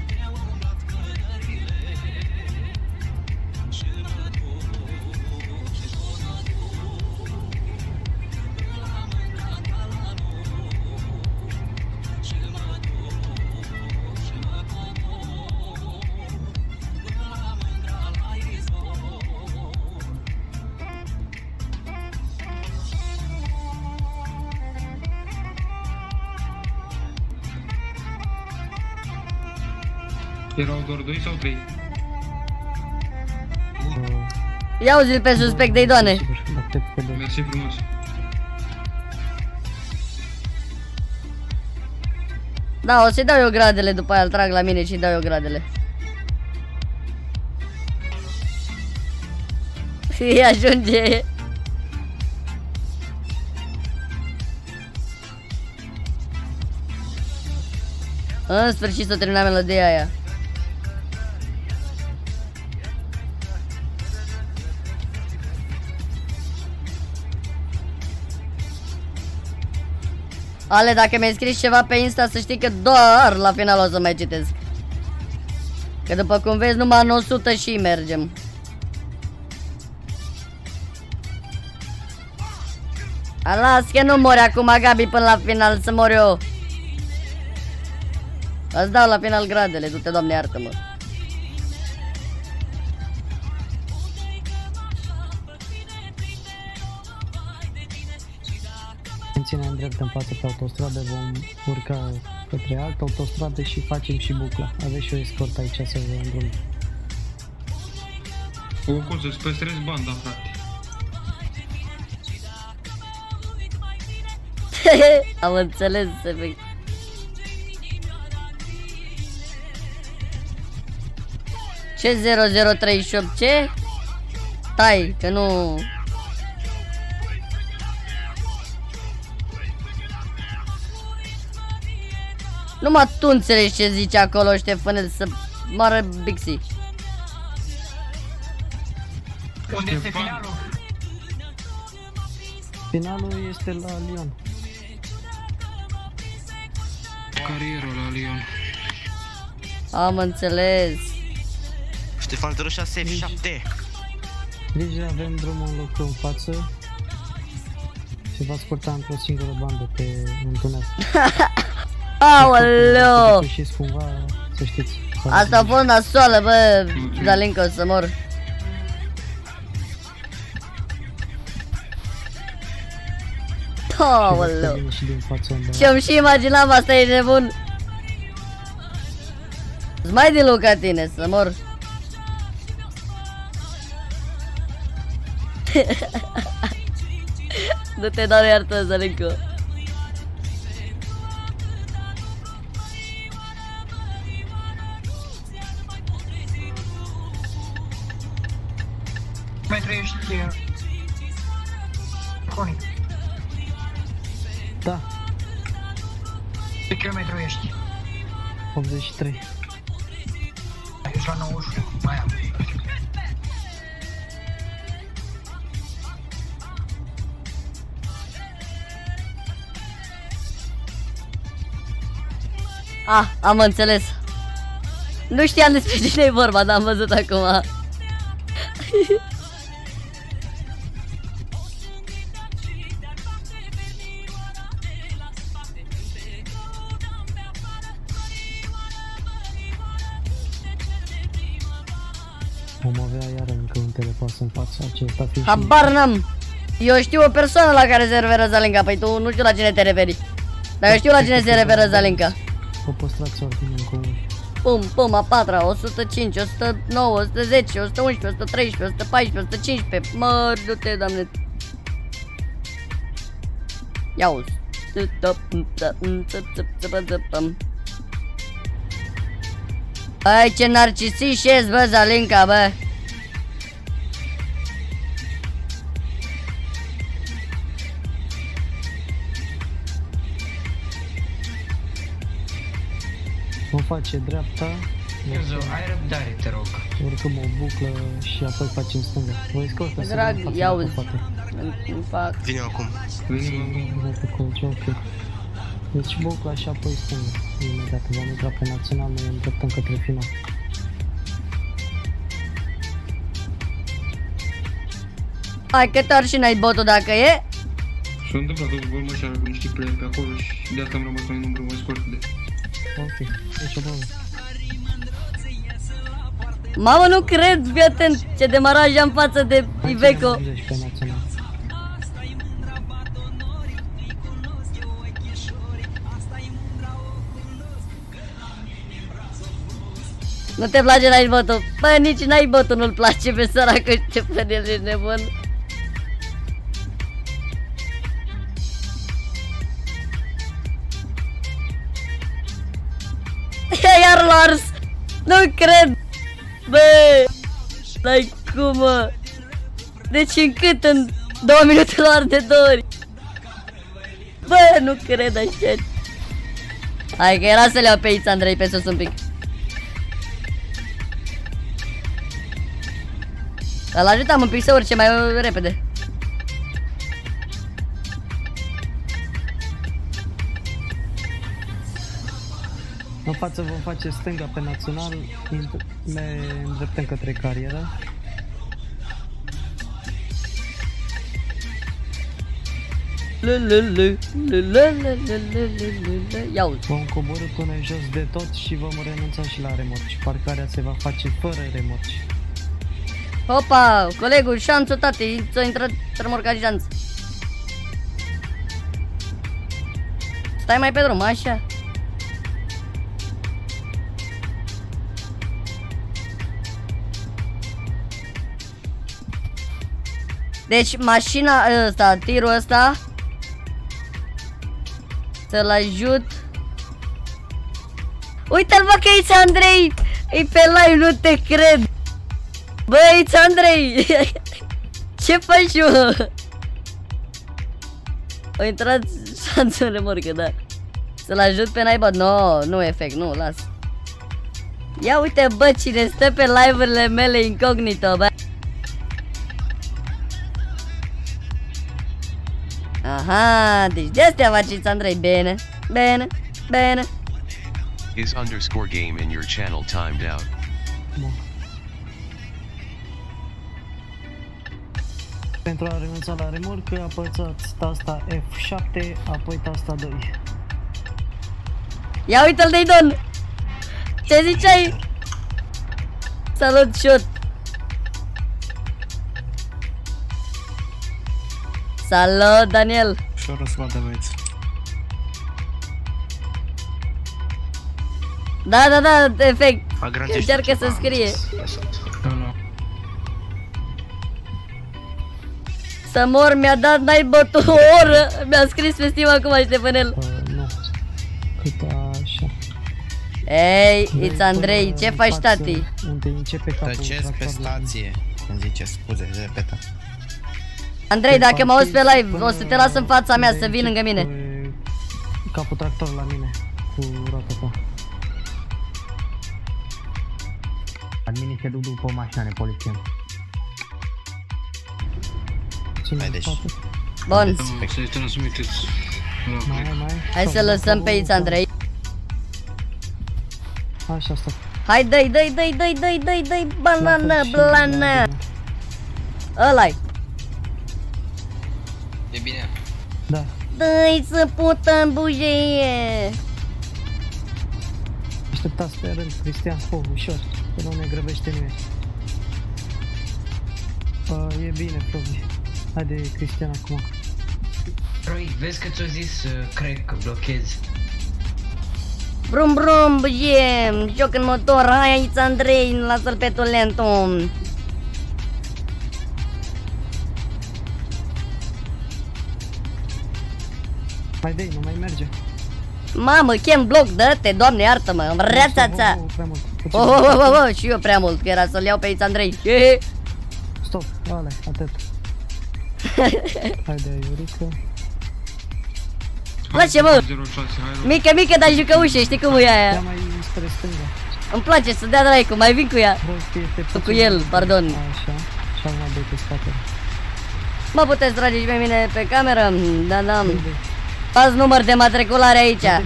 Erau doar 2 sau 3? Ia uzi-l pe suspect de Doane. Mersi frumos. Da, o să-i dau eu gradele, după aia îl trag la mine și îi dau eu gradele. Și ajunge. În sfârșit s-o termina melodia aia. Ale, dacă mi-ai scris ceva pe Insta, să știi că doar la final o să mai citesc. Că după cum vezi, numai în 100 și mergem. A, las că nu mori acum, Gabi, până la final, să mor eu. Îți dau la final gradele, du-te, Doamne, iartă-mă. Ținem drept în față pe autostradă, vom urca către altă autostradă și facem și bucla. Aveți și o escort aici să vă îndrum. O să-ți păstrezi banda, frate. Am înțeles, efect. Ce 0038, ce? Tai, că nu... Numai tu înțelegi ce zice acolo, Ștefănel, să moară Bixi. Unde este finalul? Finalul este la Lyon. Carieră la Lyon. Am înțeles. Ștefan 06F7. Deci avem drumul în loc în față. Se va scurta într-o singură bandă pe un tunel. Aoleo! Cumva, să știți. Asta a fost nasoală, bă, Dalinco, să mor. Aoleo! Ce-mi și imaginam, asta e nebun. Îți mai dilu ca tine, să mor. Du-te, Doamne, iartă, Dalinco. Metru ești... Conic. Da. De kilometru ești? 83. Ești la 91, mai am. Ah, am înțeles. Nu știam despre cine e vorba, dar am văzut acum. Vom avea iar încă un telepas în fața acesta. Habar n-am. Eu știu o persoană la care se referă Zalinka. Păi tu nu știu la cine te referi. Dar eu știu la cine se referă Zalinka. O păstrați ordine în comun. Pum, pum, a patra, 105, 109, 110, 111, 113, 114, 115. Mă, du-te, doamne. Ia uzi. Ai, ce narcisiști ești, bă, Zalinka, bă. Vom face dreapta. Enzo, ai răbdare, te rog. Urcăm o buclă și apoi facem stânga. Voi scoate să drag, ia uzi. Nu fac. Vine acum. Ok. Deci bucla și apoi stânga. Imediat vom intra pe național, noi îndreptăm către final. Hai că te-ar și n-ai botul dacă e. S-a întâmplat o zbormășeală cu niște play pe acolo și de asta am rămas mai numărul mai scurt de... Ok, deci o problemă. Mamă, nu cred, fii atent, ce demaraj am față de Iveco. Nu te place n-ai botul? Bă, nici n-ai botul, nu-l place pe săracul, ce pe el ești nebun. Iar l-a ars! Nu cred! Bă! N-ai cum, mă! Deci încât în 2 minute l-a ars de 2 ori! Bă, nu cred așa! Hai că era să le iau pe aici, Andrei, pe sus un pic. Îl ajutam un pic să urce mai repede. În față vom face stânga pe național, ne îndreptăm către carieră. Vom coborî până jos de tot și vom renunța și la remorci. Parcarea se va face fără remorci. Opa, colegul, șanțul, tati, ți-a intrat remorcajanț. Stai mai pe drum, așa. Deci mașina ăsta, tirul ăsta, să-l ajut. Uite-l, bă, că aici Andrei, e pe live, nu te cred. Bă, aici Andrei. Ce faci, mă? O intrat șanțul în remorcă, da. Să-l ajut pe naiba. No, nu efect, nu, las. Ia uite, bă, cine stă pe live-urile mele incognito, bă. Aha, deci de-astea faceți, Andrei. Bine, bine, bine. Is underscore game in your channel timed out? Pentru a renunța la remorcă, apăsați tasta F7, apoi tasta 2. Ia uite-l de Idon! Ce ziceai? Salut, Shot! Salut, Daniel! Ușor o să vadă, băieți. Da, efect. Încearcă să scrie. Să mor, mi-a dat naibătul o oră. Mi-a scris pe Steam acum, Ștefanel. Nu. Cât așa. Ei, it's Andrei, ce faci, tati? Unde începe capul. Tăcesc pe stație. când zice scuze, repetă. Andrei, dacă mă auzi pe live, o să te las în fața mea, să vii lângă mine. Capul tractor la mine, cu roata ta. Adminii se duc după mașina nepolițienă. Hai deci. Bun. Să-i transmiteți. Hai să lăsăm pe aici, Andrei. Așa, stop. Hai, dă-i, banană, blană. Ăla-i. E bine? Da. Dă-i să pută în bujeie. Așteptați pe rând, Cristian, ușor, că nu ne grăbește nimeni. E bine, probi. Haide, Cristian, acum. Roy, vezi că ți-o zis, cred că blochezi. Brum, brum, bujeie, joc în motor, hai aici, Andrei, lasă-l pe Tolentul. Mai dai, nu mai merge. Mamă, chem bloc, dă-te, doamne, iartă-mă, răța-ța. Și eu prea mult, că era să-l iau pe aici, Andrei. Stop, ăla, atât. Haide, Iurica. Place, mă! Mică, dar jucăușe, știi cum e aia? Ia mai spre stânga. Îmi place să dea dracu, mai vin cu ea. Cu el, pardon. Așa, și acum dai pe spatele. Mă puteți trage și pe mine pe cameră? Da. Fați număr de matriculare aici. Nu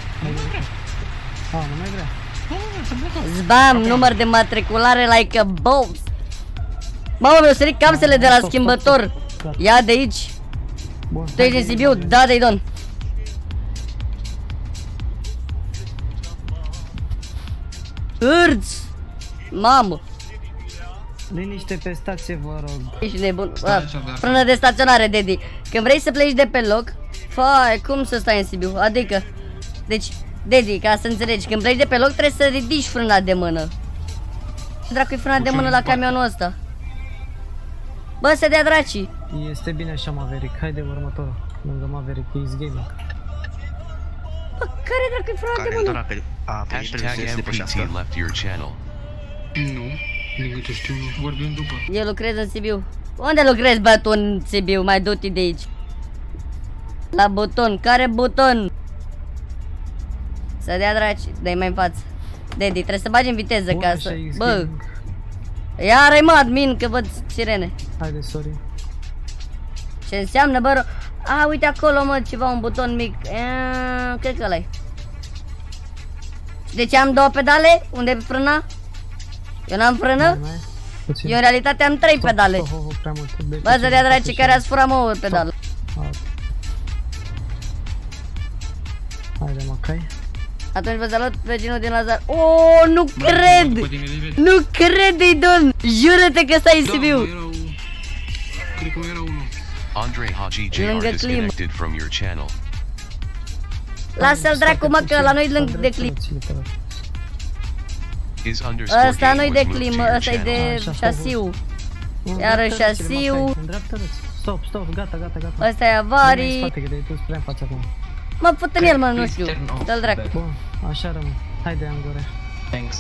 mai vrea. Zbam, număr de matriculare like a boss. Mamă, mi-au sărit capsele de la schimbător. Ia de aici. Tu ești din Sibiu? Da, de-i don. Cârți! Mamă! Liniște pe stație, vă rog. Ești nebun. Frână de staționare, Dedi. Când vrei să pleci de pe loc, fai, cum să stai în Sibiu? Adică, deci, Dedi, ca să înțelegi, când pleci de pe loc trebuie să ridici frâna de mână. Dracu-i frâna de mână la camionul ăsta. Bă, să dea dracii. Este bine așa, Maverick. Haide următorul. Lângă Maverick, cu X-Gaming. Bă, care dracu-i frâna de mână? Hashtag MPT left your channel. Nu, din câte știu, vorbim după. Eu lucrez în Sibiu. Unde lucrezi, bă, tu în Sibiu? Mai du-te de aici. La buton. Care buton? Să dea draci. Dă-i mai în față. Dedi, trebuie să bagi în viteză ca să... Bă. Iar-i mă, admin, că văd sirene. Haide, sorry. Ce înseamnă, bă? A, uite acolo, mă, ceva, un buton mic. Cred că ăla-i. Deci am două pedale? Unde e frâna? Eu n-am frână? Eu în realitate am 3 pedale. Bă, să dea draci, care ați furat, mă, o pedală. Haide, mă, cai. Atunci vă salut, vecinul din Lazar. Oh, nu cred! Nu cred, Idon! Jură-te că stai în Sibiu! Cred că era unul. Andrei Haji JR disconnected from your channel. Lasă-l dracu, mă, că la noi lângă de clim. Ăsta nu-i de clim, ăsta-i de șasiu. Iară șasiu. Stop, gata. Ăsta e avarii. Mă, fut în el, mă, nu știu. Dă-l dracu. Bun, așa rămân. Haide, Angore. Thanks.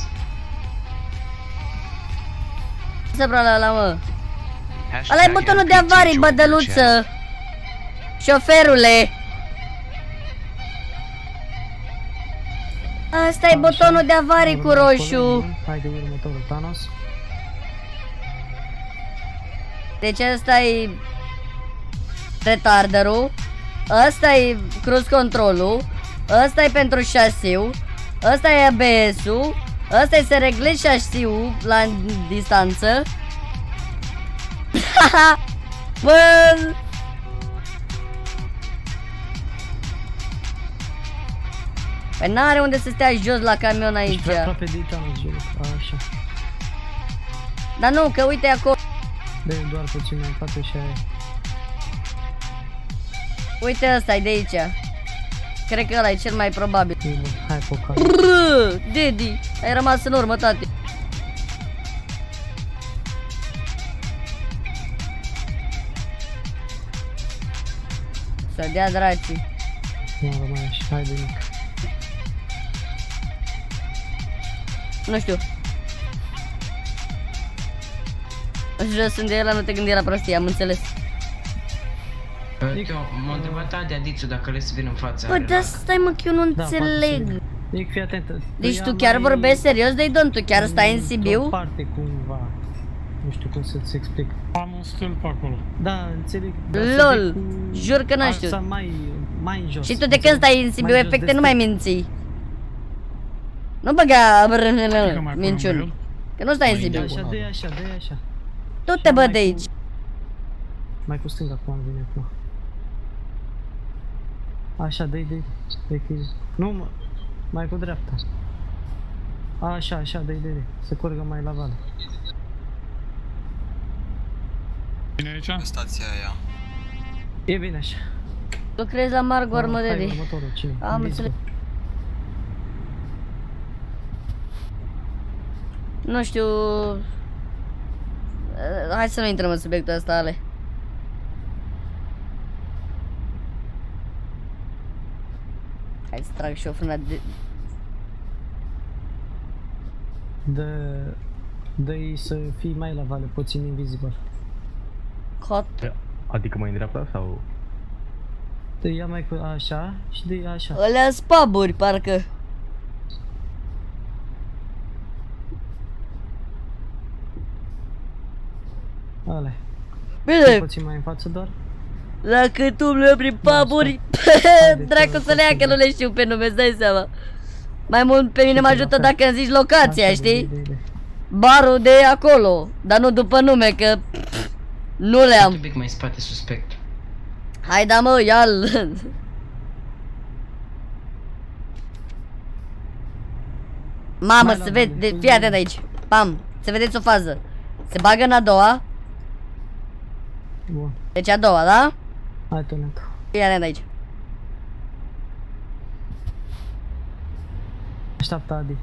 Să vreau la mă. Ăla-i butonul de avarii, bădăluță. Șoferule. Asta e butonul de avarii cu roșu. Haide, următorul, Thanos. Deci ăsta e retarderul. Ăsta e cruise controlul. Ăsta e pentru șasiu. Ăsta e ABS-ul. Ăsta e să reglezi șasiul la distanță. Bă! Păi n-are unde să stea jos la camion aici. Ești aproape de Thanos, Juric. Așa. Dar nu, că uite acolo. Dă doar puțin mai în față și aia. Uite, ăsta e de aici. Cred că ăla e cel mai probabil. Hai, focal. Dedi, ai rămas în urmă, tati. Să dea dracii. Nu rămâne și haide, mic. Nu știu. Jos unde ăla nu te gândi la prostie, am înțeles. M-a întrebat de Adițu dacă le să vină în fața. Bă, dar stai mă că eu nu înțeleg. Nick, fii atentă. Deci tu chiar vorbești serios de Don? Tu chiar stai în Sibiu? O parte cumva. Nu știu cum să-ți explic. Am un stâlp acolo. Da, înțeleg. LOL, jur că n-am știut. Mai în jos. Și tu de când stai în Sibiu, efecte nu mai minți. Nu băga minciuni. Că nu stai în Sibiu. Așa, dă-i așa, dă-i așa. Tu te bă de aici. Mai cu stânga cum vine acum. Așa, dă-i. Nu, mă. Mai cu dreapta. Așa, dă-i. Să curgă mai la vale. Bine aici? Stația aia. E bine așa. Lucrezi la Margor, mă, Dedi. Următorul, cine? Am înțeles. Nu știu... Hai să nu intrăm în subiectul ăsta, Ale. Hai să trag și o frână de... Dă-i să fii mai la vale, puțin invizibil. Cot. Adică mai în dreapta sau? Ia mai cu așa și dă-i așa. Alea-s puburi, parcă. Ale. Bine. Puțin mai în față doar. Dacă tu îmi prin puburi, dracu să le ia că nu le știu pe nume, îți dai seama. Mai mult pe mine mă ajută dacă îmi zici locația, știi? Barul de acolo, dar nu după nume, că nu le am. Un pic mai spate suspect. Hai da mă, ia-l. Mamă, se vede, fii atent aici. Pam, se vedeți o fază. Se bagă în a doua. Bun. Deci a doua, da? Hai tu, Neto. Fii atent aici. Așteaptă Adi.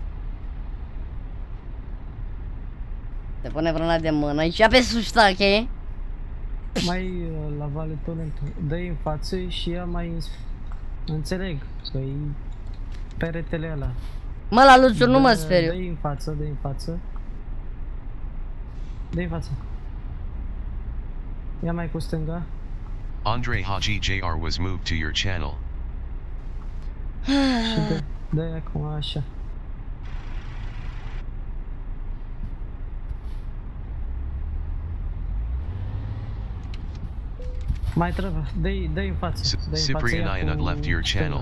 Se pune vreuna de mână și ia pe sus, ok? Mai la vale Tolentul. Dă-i în față și ia mai în... Înțeleg, că-i peretele ăla. Mă, la Luțuri nu mă speriu. Dă-i în față, dă-i în față. Dă-i în față. Ia mai cu stânga. Andre Haji JR was moved to your channel. Și dă-i acum așa. Mai trebuie, dă-i în față. Cyprian Ionut left your channel.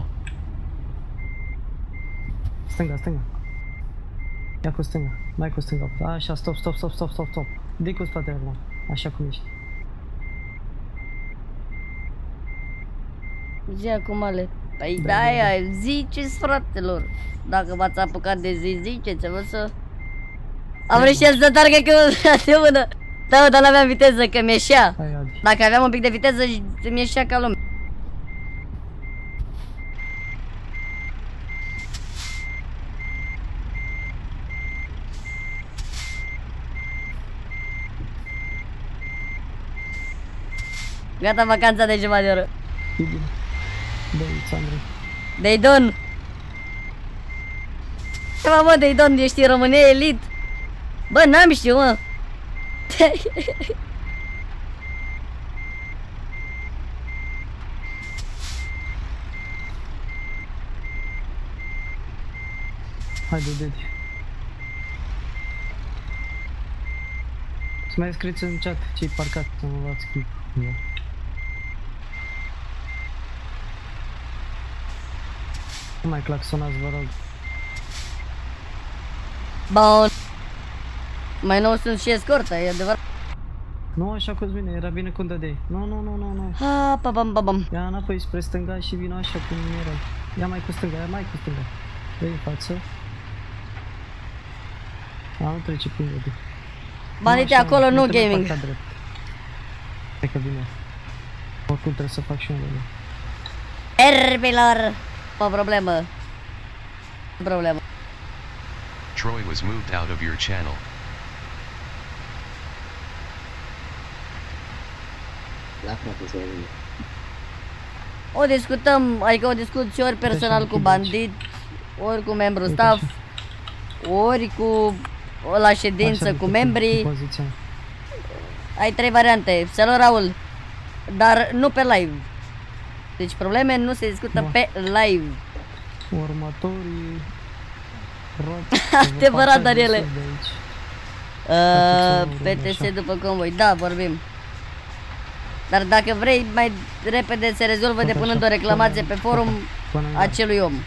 Stânga. Ia cu stânga, mai cu stânga. Așa, stop. Dă-i cu spatele acum, așa cum ești. Zi acum, Ale. Păi da, ziceți, fratelor. Dacă v-ați apucat de ziceți-vă să... Am reușit să targă că de mână. Da, dar n-aveam viteză, că mi-eșea. Dacă aveam un pic de viteză, mi-eșea ca lume. Gata vacanța de jumătate de oră. Dă-i, Andrei. Dă-i Don. Mă, dă-i Don, ești în România elit. Bă, n-am știu, mă. Haide, Dedi. Să mai scrieți în chat ce-i parcat, să mă luați clip. Nu mai claxonați, vă rog. Bun. Mai nou sunt și escorta, e adevărat. Nu așa cum vine, era bine cum dădeai. Nu. Ha, pabam. Ia înapoi spre stânga și vino așa cum era. Ia mai cu stânga, Dă-i în față. Nu trece prin vede. Bandite acolo, nu gaming. Hai că vine. Oricum trebuie să fac și unul. Erbilor! O problemă. Troy was moved out of your channel. O discutăm, adică o discuți ori personal cu bandit, ori cu membru staff, ori cu la ședință cu membrii. ai 3 variante. Salut, Raul. Dar nu pe live. Deci probleme nu se discută pe live. Următorii... Adevărat, Daniele. PTS după convoi. Da, vorbim. Dar dacă vrei, mai repede se rezolvă depunând o reclamație pe forum acelui om.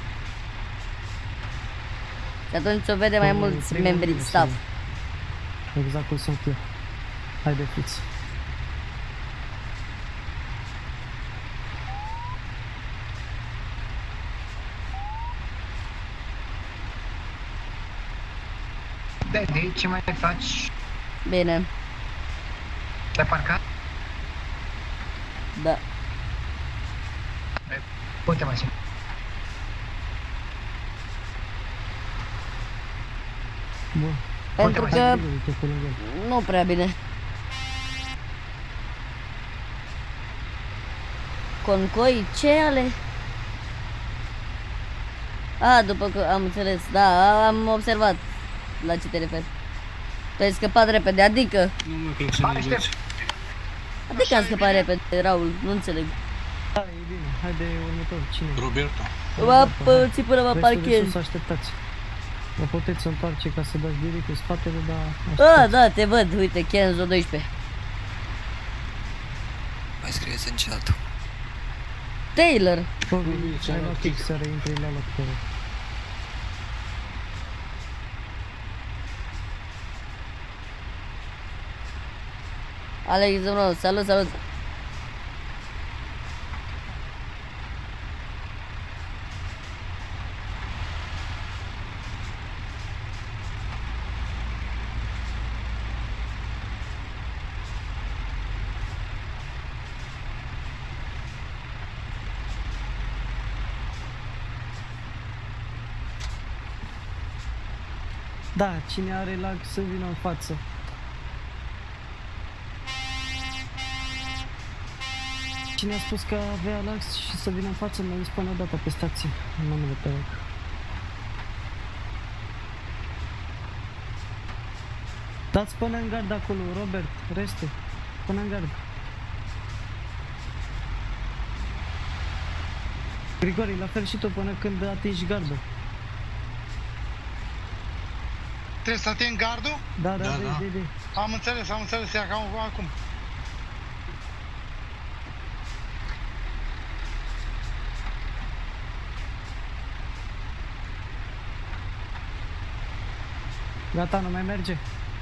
Și atunci o vede mai mulți membri staff. Exact cum sunt eu. Haide, fiți. Daddy, ce mai faci? Bine. Te-ai parcat? Da. Uite, mă simt. Bun. Pentru că nu prea bine. Concoi? Ce ale? A, după că am înțeles, da, am observat la ce te referi. Tu ai scăpat repede, adică? Nu mă cred să ne vezi. Adică am scăpat repede, Raul, nu înțeleg. Da, e bine, haide următor, cine? Roberto. Vă ții până mă parchez. Să așteptați. Vă puteți întoarce ca să dați direct cu spatele, dar... A, da, te văd, uite, Kenzo 12. Mai scrieți în chat. Taylor. Ai luat kick să reintri la loc pe... Alex, domnul, salut, salut. Da, cine are lag să vină în față. Cine a spus că avea lag și să vină în față, mi-a zis până data pe stație, în numele pe lag. Dați până în gard acolo, Robert, reste, până în gard. Grigori, la fel și tu până când atingi gardul. Trebuie să ating gardul? Da. Am înțeles, ia cam acum. Gata, nu mai merge.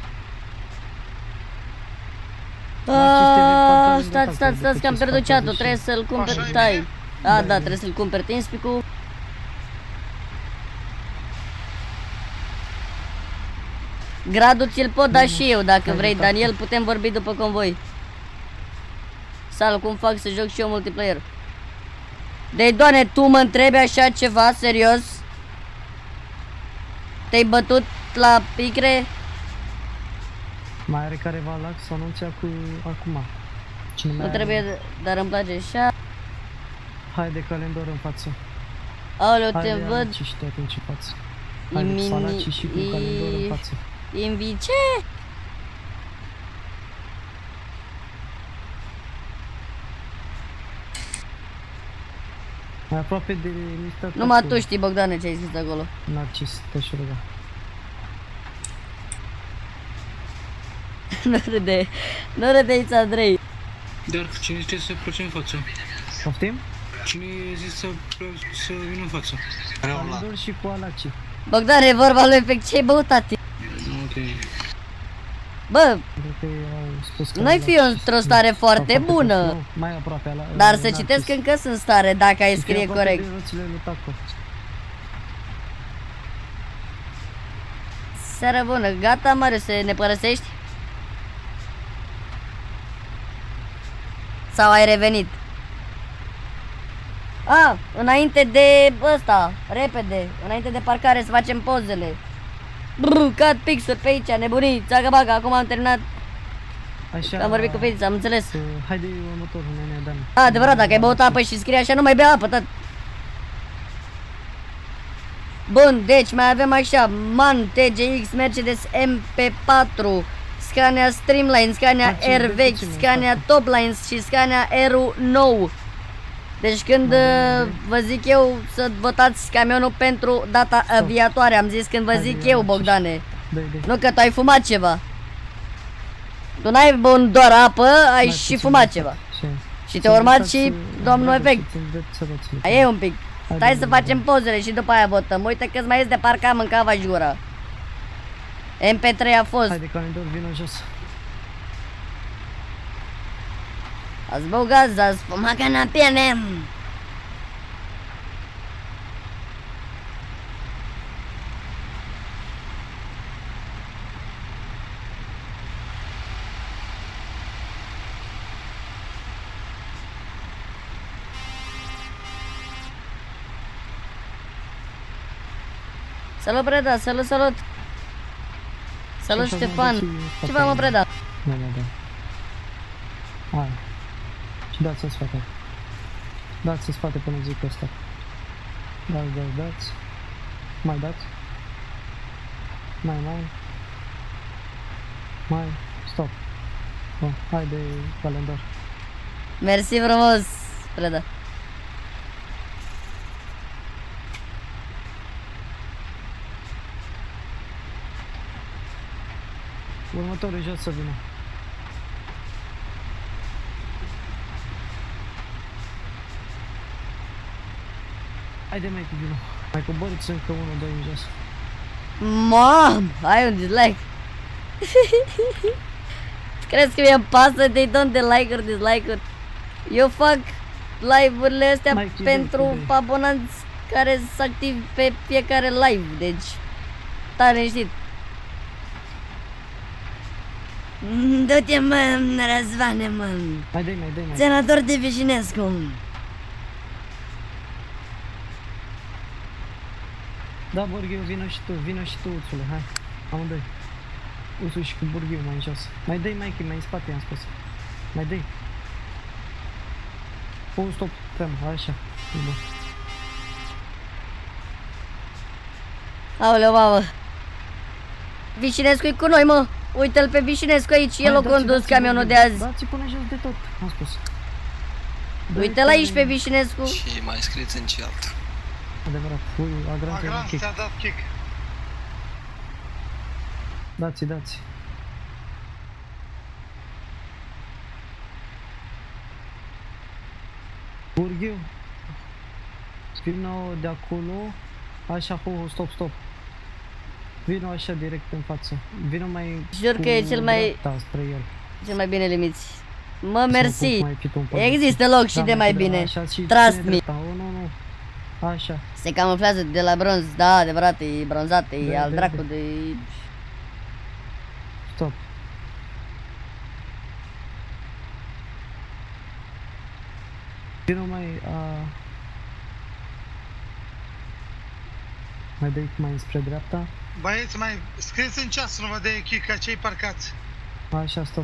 Stați că am pierdut chat-ul, trebuie să-l cumperi, stai. Da, trebuie să-l cumperi TeamSpeak-ul. Gradul ți-l pot da și eu, dacă vrei, Daniel, putem vorbi după convoi. Salut, cum fac să joc și eu multiplayer? Deci, doamne, tu mă întrebi așa ceva, serios? Te-ai bătut la picre? Mai are careva lag să anunțe acum. Nu trebuie, dar îmi place așa. Haide, calendar în față. Aoleu, te văd. Haide, și te atunci în față. Haide, Salaci și cu calendar în față. Ce? Mai aproape de lista. Numai tu știi, Bogdane, ce ai scris acolo. Narcis, te-aș ruga. Nu râdeiți, Andrei. Dar cine zice să plece în față? Poftim? Cine zice să vină în față? Calendar și cu Alaci. Bogdane, vorba lui Efect, ce-ai băut, tati? Bă, nu-i fi într-o stare foarte bună. Mai aproape, dar să citesc încă sunt stare, dacă ai scrie corect. Seară bună, gata, Marius, să ne părăsești? Sau ai revenit? A, înainte de ăsta, repede, înainte de parcare să facem pozele. Brr, cad pixuri pe aici, nebunii, țaga-baga, acum am terminat. Așa, am vorbit cu fetița, am înțeles. Haide următorul, nene, Dan. A, adevărat, dacă ai băut apă și scrie așa, nu mai bea apă, tot. Bun, deci mai avem așa, MAN, TGX, Mercedes MP4, Scania Streamline, Scania Airvex, Scania Toplines și Scania Aero nou. Deci când vă zic eu să votați camionul pentru data viitoare, am zis când vă zic eu, Bogdane. Nu că tu ai fumat ceva. Tu n-ai băut doar apă, ai și fumat ceva. Și te-a urmat și domnul Efect. Aia e un pic. Stai să facem pozele și după aia votăm. Uite câți mai este de parcă am mâncat vajura. MP3 a fost. Haide, calendar, vină jos. Ați băut gaz, ați fumat canapene. Salut, Preda, salut, salut! Salut, Ștefan! Ce v-am predat? Da. Hai. Și dați în spate. Dați în spate până zic ăsta. Dați. Mai dați. Mai. Stop. Bun, haide, calendar. Mersi frumos, Preda. Următorul jos să vină. Haide mai cu vină. Mai coborâți încă 1-2 în jos. Mam, ai un dislike. Crezi că mi-e pasă de ton de like-uri, dislike-uri? Eu fac live-urile astea pentru abonanți care sunt activi pe fiecare live, deci tare liniștit. Du-te, mă, Răzvane, mă. Mai dai. Senator de Vișinescu. Da, Burghiu, vină și tu, Uțule, hai. Amândoi. Uțul și cu Burghiu mai în jos. Mai dai, Mikey, mai în spate, i-am spus. Mai dai. Stop, tremă, așa. Aoleu, mamă. Vișinescu e cu noi, mă. Uite-l pe Vișinescu aici, el o condus camionul de azi. Dați până jos de tot, am spus. Uite-l aici pe Vișinescu. Și mai scrieți în cealaltă. Adevărat, Agran ți-a dat kick. Dați. Burghiu. Vină de acolo. Așa, stop. Vino așa direct în față. Vino mai... Jur că e cel mai... spre el. Cel mai bine limiți. Mă, mersi. Există loc și de mai bine. Trust me. Nu. Așa. Se camuflează de la bronz. Da, adevărat, e bronzat, e al dracului. Stop. Vino mai dai mai spre dreapta. Băieți, mai scrieți în ceas să nu vă dea kick ca cei parcați. Așa, stop.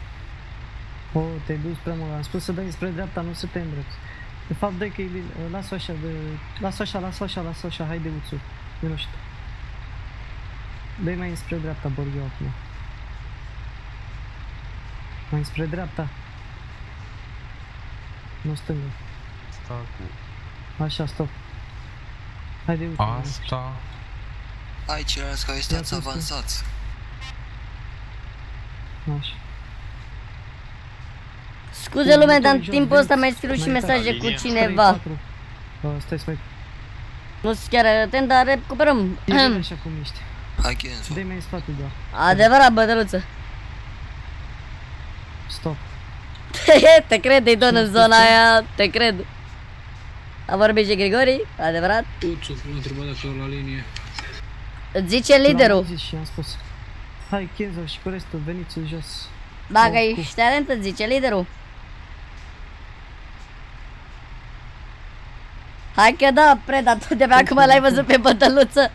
Te-ai dus prea mult. Am spus să dai spre dreapta, nu să te îndrepți. De fapt, dai că e... Lasă așa, lasă așa, haide, Uțu. Eu nu știu. Dai mai spre dreapta, Borghiu, acum. Mai spre dreapta. Nu stângă. Așa, stop. Haide, Uțu. Asta... Ai ceilalți care stați avansați. Așa. Scuze lume, dar în timpul ăsta mai scriu și mesaje cu cineva. Stai, mai. Nu sunt chiar atent, dar recuperăm. Așa cum ești. Hai, Kenzo. Dă-i mai în spate, doar. Adevărat, bătăluță. Stop. Te cred, e tot în zona aia, te cred. A vorbit și Grigori, adevărat? Uțu, m-a întrebat dacă la linie. Îți zice liderul. Și am spus. Hai, Kenzo și cu restul, veniți în jos. Dacă ești atent, îți zice liderul. Hai că da, Preda, tu de pe acum l-ai văzut pe bătăluță.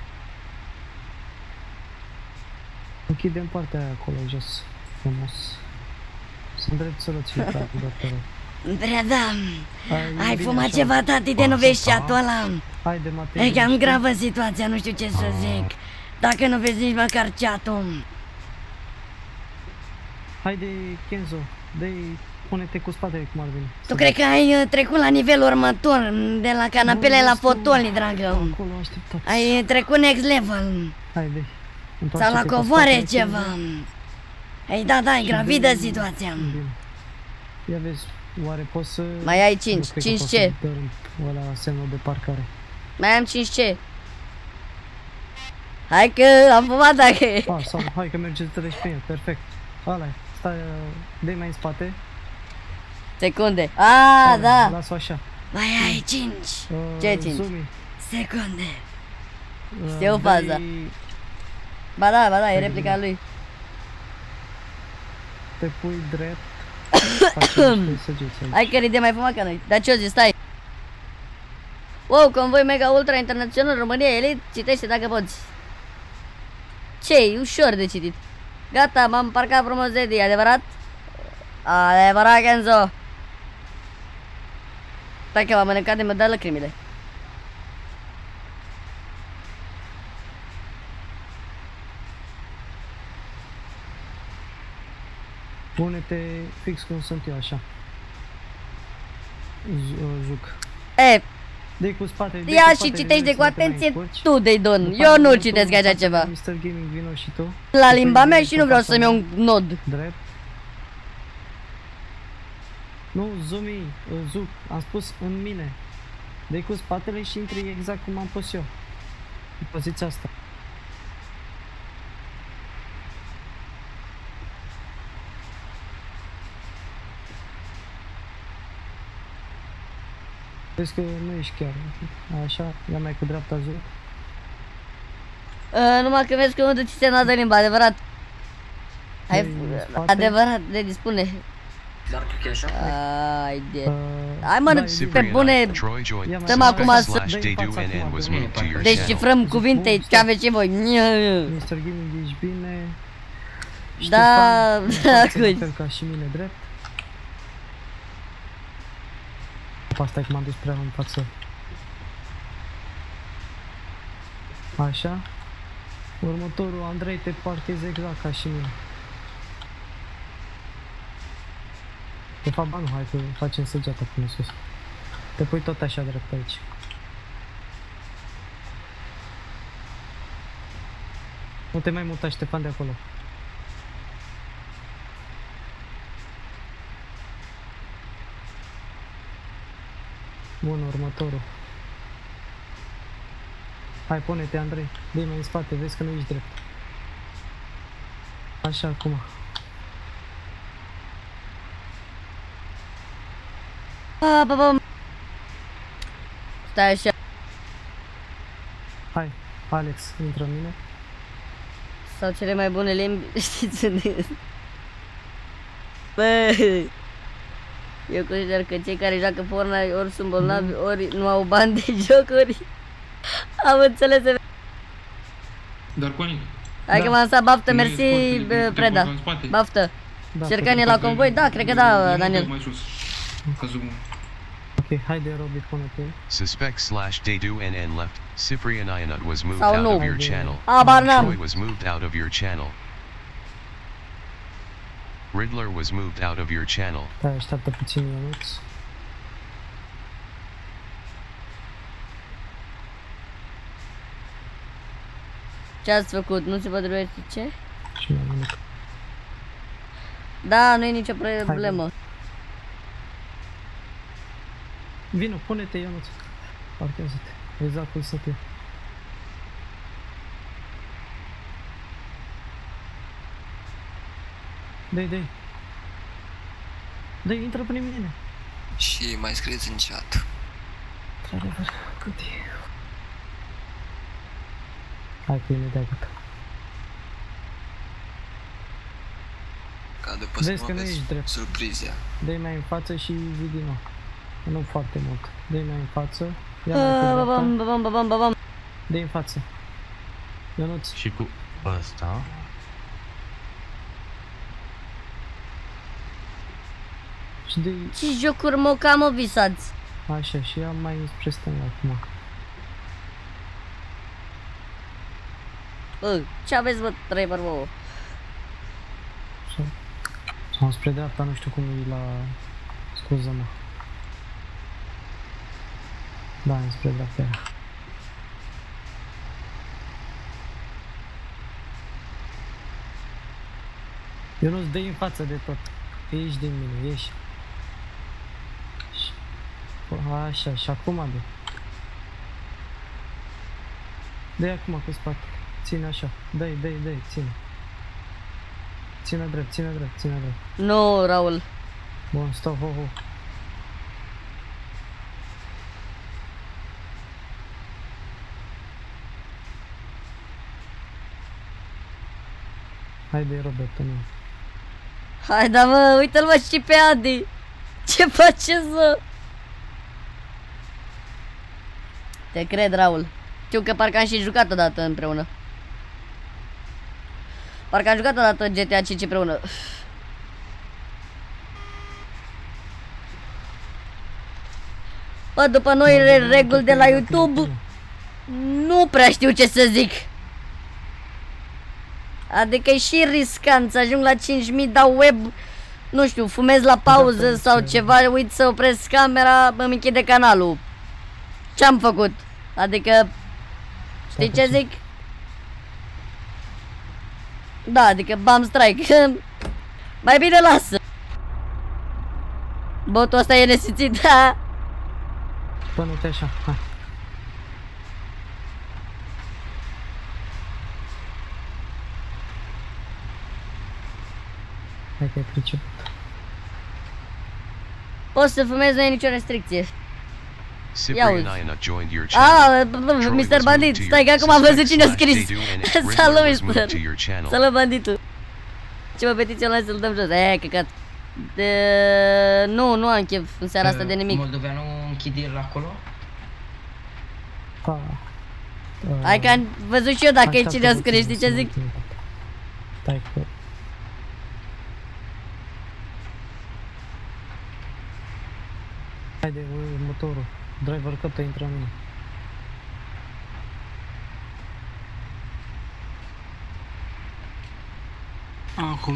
Închidem partea aia acolo, jos. Frumos. Sunt drept soluții, frate, doctorul. Preda, ai fumat ceva, tati, de nu vezi chatul ăla? Haide, Matei. E cam gravă situația, nu știu ce să zic. Dacă nu vezi nici măcar chatul. Haide, Kenzo, dă-i, pune-te cu spatele cum ar veni. Tu cred că ai trecut la nivelul următor, de la canapele la fotoli, dragă. Acolo așteptați. Ai trecut next level. Haide. Sau la covoare ceva. Ai dat, ai gravidă situația. Ia vezi, oare poți să... Mai ai 5, 5 ce? Ăla semnul de parcare. Mai am 5 ce? Hai că am fumat dacă... Hai că merge să treci pe el, perfect. Ăla e, stai, dă-i mai în spate. Secunde, da. Las-o așa. Mai ai 5. Ce 5? Secunde. Știu faza. Ba da, e replica lui. Te pui drept. Hai că ride mai fumat ca noi. Dar ce-o zi, stai. Wow, convoi mega ultra internațional România Elite, citește dacă poți. Ce-i ușor de citit. Gata, m-am parcat frumos de zi, adevărat? Adevărat, Kenzo. Stai că m-am mănâncat de mă dă lăcrimile. Pune-te fix cum sunt eu, așa. Juc. Dă-i cu spate, ia și citește cu atenție tu, Deidon. Eu nu citesc așa ceva. Mr. Gaming, vino și tu. La limba mea și nu vreau să-mi iau un nod. Drept. Nu, Zumi, Zuc, am spus în mine. Dă-i cu spatele și intri exact cum am pus eu. În poziția asta. Vezi că nu ești chiar. Așa, ia mai cu dreapta Zuc. Numai că vezi că unde ți se nadă limba, adevărat. Adevărat, Lady, spune. Doar că așa? Hai mă, pe bune. Stăm acum să descifrăm cuvinte, ce aveți și voi. Mr. Gaming, ești bine. Da, Ștefan, ca și mine, drept. Asta e că m-am dus prea în față. Așa. Următorul, Andrei, te parchezi exact ca și mine. De fapt, ba nu, hai că facem săgeata până sus. Te pui tot așa drept aici. Nu te mai muta, Ștefan, de acolo. Bun, următorul. Hai, pune-te, Andrei. Dă-i mai în spate, vezi că nu ești drept. Așa, acum. Stai așa. Hai, Alex, intră în mine. Sau cele mai bune limbi, știți unde? Băi, eu consider că cei care joacă Fortnite ori sunt bolnavi, ori nu au bani de jocuri. Am înțeles. Dar Coni. Hai că m-am lăsat, baftă, mersi, Preda. Baftă. Cercanie la convoi? Da, cred că da, Daniel. Mai sus. Ok, haide, Robi, pune-te. Suspect/Dedu-NN left. Cyprian Ionut was moved out of your channel. Troy was moved out of your channel. Riddler was moved out of your channel. Da, așteaptă puțin, Ionuț. Ce ați făcut? Nu se potrivește ce? Și mi-am nimic. Da, nu e nicio problemă. Vino, pune-te, Ionuț. Parchează-te. Exact cum sunt eu. Dă-i. Dă-i, intră până mine. Și mai scrieți în chat. Într-adevăr, cât e? Hai că imediat gata. Ca după vezi că nu ești drept. Surprizia. Dă-i mai în față și zi din nou. Nu foarte mult. Dă-i mai în față. Ia mai cu dreapta. Dă-i în față. Ionuț. Și cu ăsta. Și de... Ce jocuri mă visați? Așa, și ia mai spre stânga acum. Ce aveți, bă, 3 bărbă? Am spre dreapta, nu știu cum e la... Scuză-mă. Da, e spre dreapta. Eu nu-ți dă în față de tot. Ieși din mine, ieși. Așa, și acum dă. Dă-i acum cu spate. Ține așa. Dă-i, ține. Ține drept, ține drept, ține drept. Nu, Raul. Bun, stop, ho. Haide, Robert, nu. Hai, da, mă, uite-l, mă, și pe Adi. Ce faceți, mă? Te cred, Raul. Știu că parcă am și jucat odată împreună. Parcă am jucat odată GTA 5 împreună. Bă, după noile reguli de la YouTube, nu prea știu ce să zic. Adică e și riscant să ajung la 5000, dau web, nu știu, fumez la pauză sau ceva, uit să opresc camera, îmi închide canalul. Ce-am făcut? Adică, știi ce zic? Da, adică bam strike. Mai bine lasă. Botul ăsta e nesimțit, da? Până-te așa, hai. Hai că ai priceput. Poți să fumezi, nu e nicio restricție. Ia uzi. Mr. Bandit, stai că acum am văzut cine a scris. Salut, Mr. Salut, banditul. Ce mă petiționăm să-l dăm jos? Căcat. Nu am chef în seara asta de nimic. Moldoveanul închide el acolo? Hai că am văzut și eu dacă e cine a scris, știi ce zic? Stai că... Haide, motorul. Driver cut intră în mine. Acum.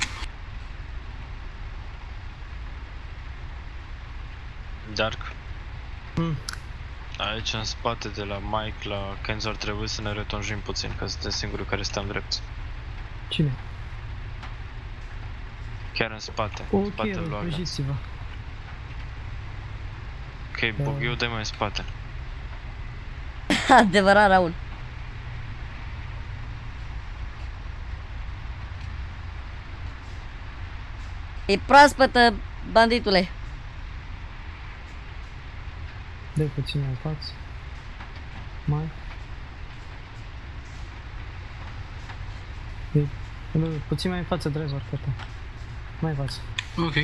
Dark. Aici în spate de la Mike la Kenzo ar trebui să ne retonjim puțin, ca să suntem singurii care stăm drepți. Cine? Chiar în spate, în spatele lui Agnes. Ok, bughiul dă mai în spate. Adevărat, Raul. E proaspătă, banditule. Dă-i puțin mai în față. Mai. Puțin mai în față, driver, cătă. Mai în față. Ok.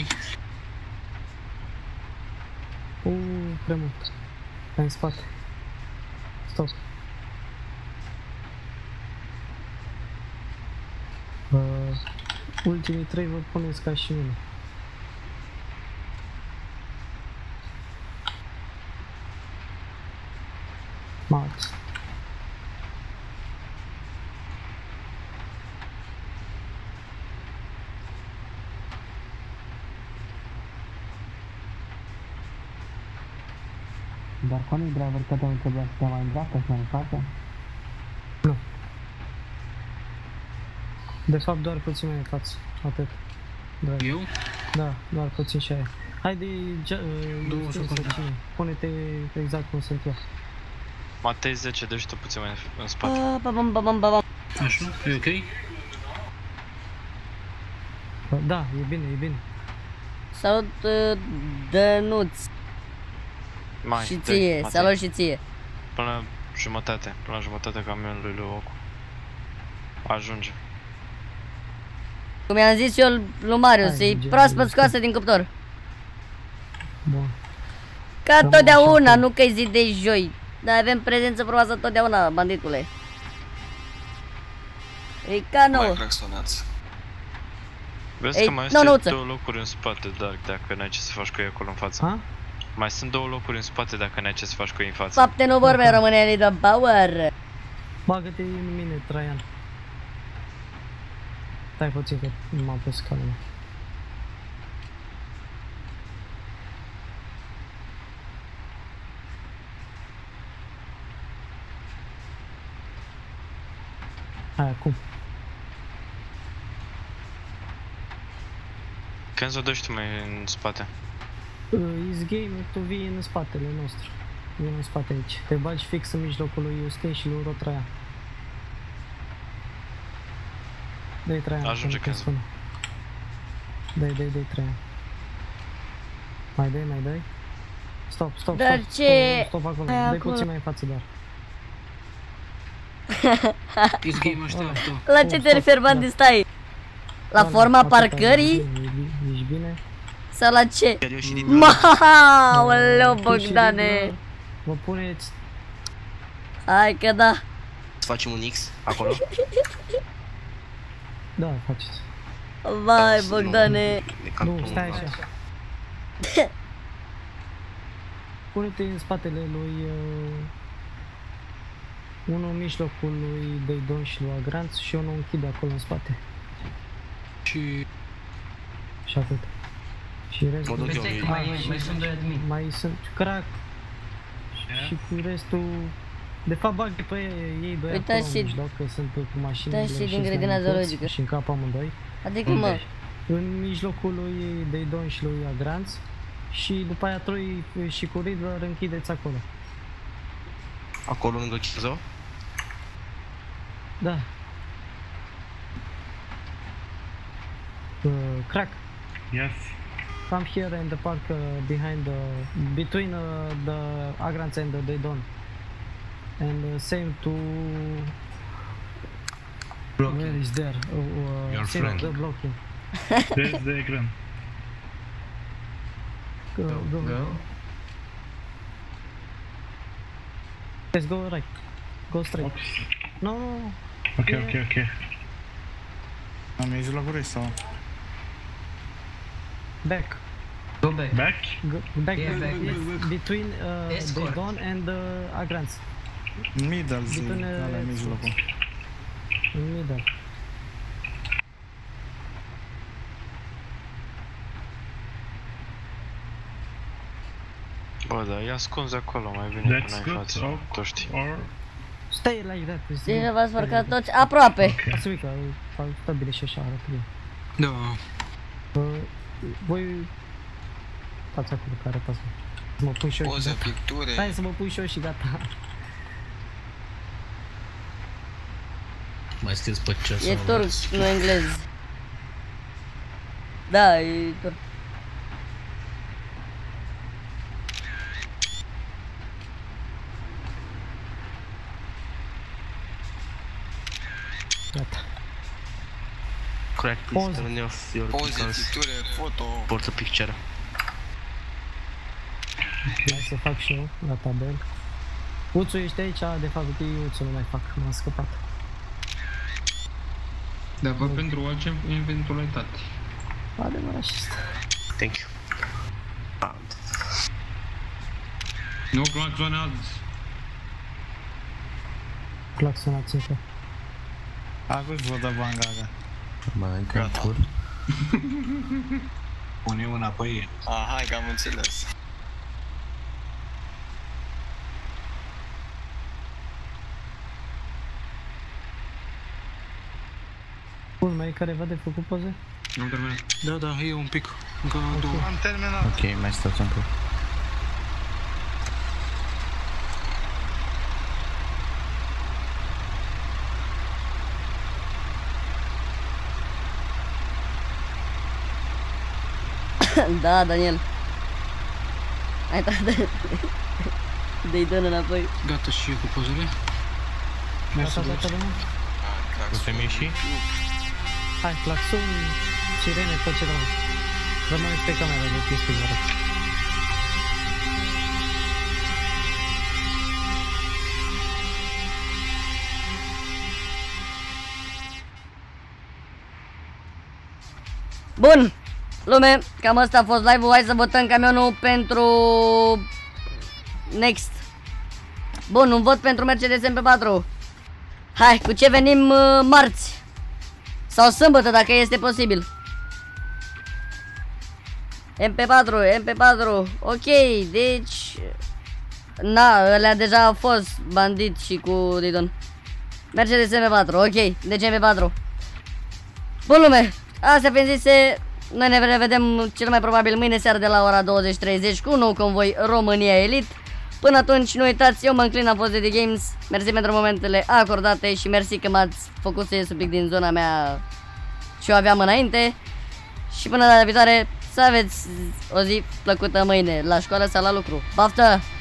Prea mult. Mai în spate. Stop. Ultimii 3 vă puneți ca și mine. Max. Dar cu unii driver că te-au trebuia să te mai în dreapta și mai în față? Nu. De fapt doar puțin mai în față, atât. Driver. Eu? Da, doar puțin și aia. Haide, pune-te exact cum sunt eu. Matei 10, deci tu puțin mai în spate. Așa, e ok? Da, e bine, e bine. Salut, Dănuț. Și ție, salut și ție. Până la jumătatea camionului lui Ocu. Ajunge. Cum i-am zis eu lui Marius, e proaspăt scoasă din cuptor. Bun. Ca totdeauna, nu că-i zi de joi. Dar avem prezență frumoasă totdeauna, banditule. E ca nouă. Mai claxonați. Vezi că mai sunt 2 locuri în spate, Dark, dacă n-ai ce să faci cu ei acolo în față. Ha? Mai sunt 2 locuri în spate dacă n-ai ce să faci cu ei în față. Fapte nu vorbe, românenii de power. Bagă-te în mine, Traian. Stai puțin că nu m-am pus calma. Hai, acum. Când să o duci tu mai în spate? Is game, tu vii în spatele nostru. Vii în spate aici. Te bagi fix în mijlocul lui Iustin și lui Rotraia. Dă-i Traian. Ajunge când. Dă-i Traian. Mai dai. Stop. Dar ce... Stop acolo. Dă-i puțin mai în față, dar. Is game așteaptă. La ce te referi, Bandi, stai? La forma parcării? Ești bine? Sau la ce? Maaaleu, Bogdane! Mă puneți... Hai că da! Să facem un X acolo? Da, faceți. Vai, Bogdane! Nu, stai așa. Pune-te în spatele lui... unul în mijlocul lui Deidon și lui Agranț și unul închide acolo în spate. Și atât. Și restul... Mai sunt doi admin. Mai sunt Crack. Și cu restul... De fapt bag pe ei doi acolo în mijloc, că sunt cu mașinile și din grădina zoologică. Și în cap amândoi. Adică mă? În mijlocul lui Deidon și lui Agranț. Și după aia Troi și cu Riddler închideți acolo. Acolo lângă Chizo? Da. Crack. Yes. Come here in the park behind between the Agranț and the Deidon. And same to... Blocking. Where is there? Your friend. The blocking. There's the Agran. Go. Let's go right. Go straight. Oops. No. Okay. Am ieșit la gură sau? Back. Go back. Back. Between Deidon and Agranț. Middle zi, ăla mijlocul. Middle. Bă, da, e ascuns acolo, mai bine până în față, tu știi. Stay like that. Deja v-ați spărcat toți aproape. Să uita, fac stabile și așa arată bine. Da. Voi... Stați acolo, că arătați. Să mă pun și eu și gata. Stai să mă pun și eu și gata. Mai scrieți pe ce să... E turc, nu englez. Da, e turc. Gata. Crack, please turn off your port a picture. Hai să fac și eu la tabel. Uțu, ești aici? De fapt, Uțu nu mai fac, m-am scăpat. Dar vă pentru orice eventualitate. Adevărat și asta. Thank you. Nu claxonați. Claxonați încă. Acum vă dă bangaga. Mai încă cur. Pune una pe ei. Hai că am înțeles. Bun, mai e careva de făcut poze? Nu am terminat. Da, e un pic. Încă două. Am terminat. Ok, mai stați un pic. Da, Daniel. Ai dat de-i dă înapoi. Gata și eu cu pozele. Gata, rămân. Putem ieși? Hai, claxon, sirene, tot ce rămân. Rămâneți pe camera de chestii, vă rog. Bun, lume, cam asta a fost live-ul. Hai să votăm camionul pentru Next. Bun, un vot pentru Mercedes MP4. Hai, cu ce venim marți sau sâmbătă, dacă este posibil. MP4, ok, deci... Na, ălea deja a fost bandit și cu Didon. Mercedes MP4, ok, deci MP4. Bun lume, astea fiind zise, noi ne revedem cel mai probabil mâine seară de la ora 20:30 cu un nou convoi România Elite. Până atunci, nu uitați, eu mă înclin, am fost de Games. Mersi pentru momentele acordate și mersi că m-ați făcut să ies un pic din zona mea ce o aveam înainte. Și până data viitoare, să aveți o zi plăcută mâine, la școală sau la lucru. Baftă!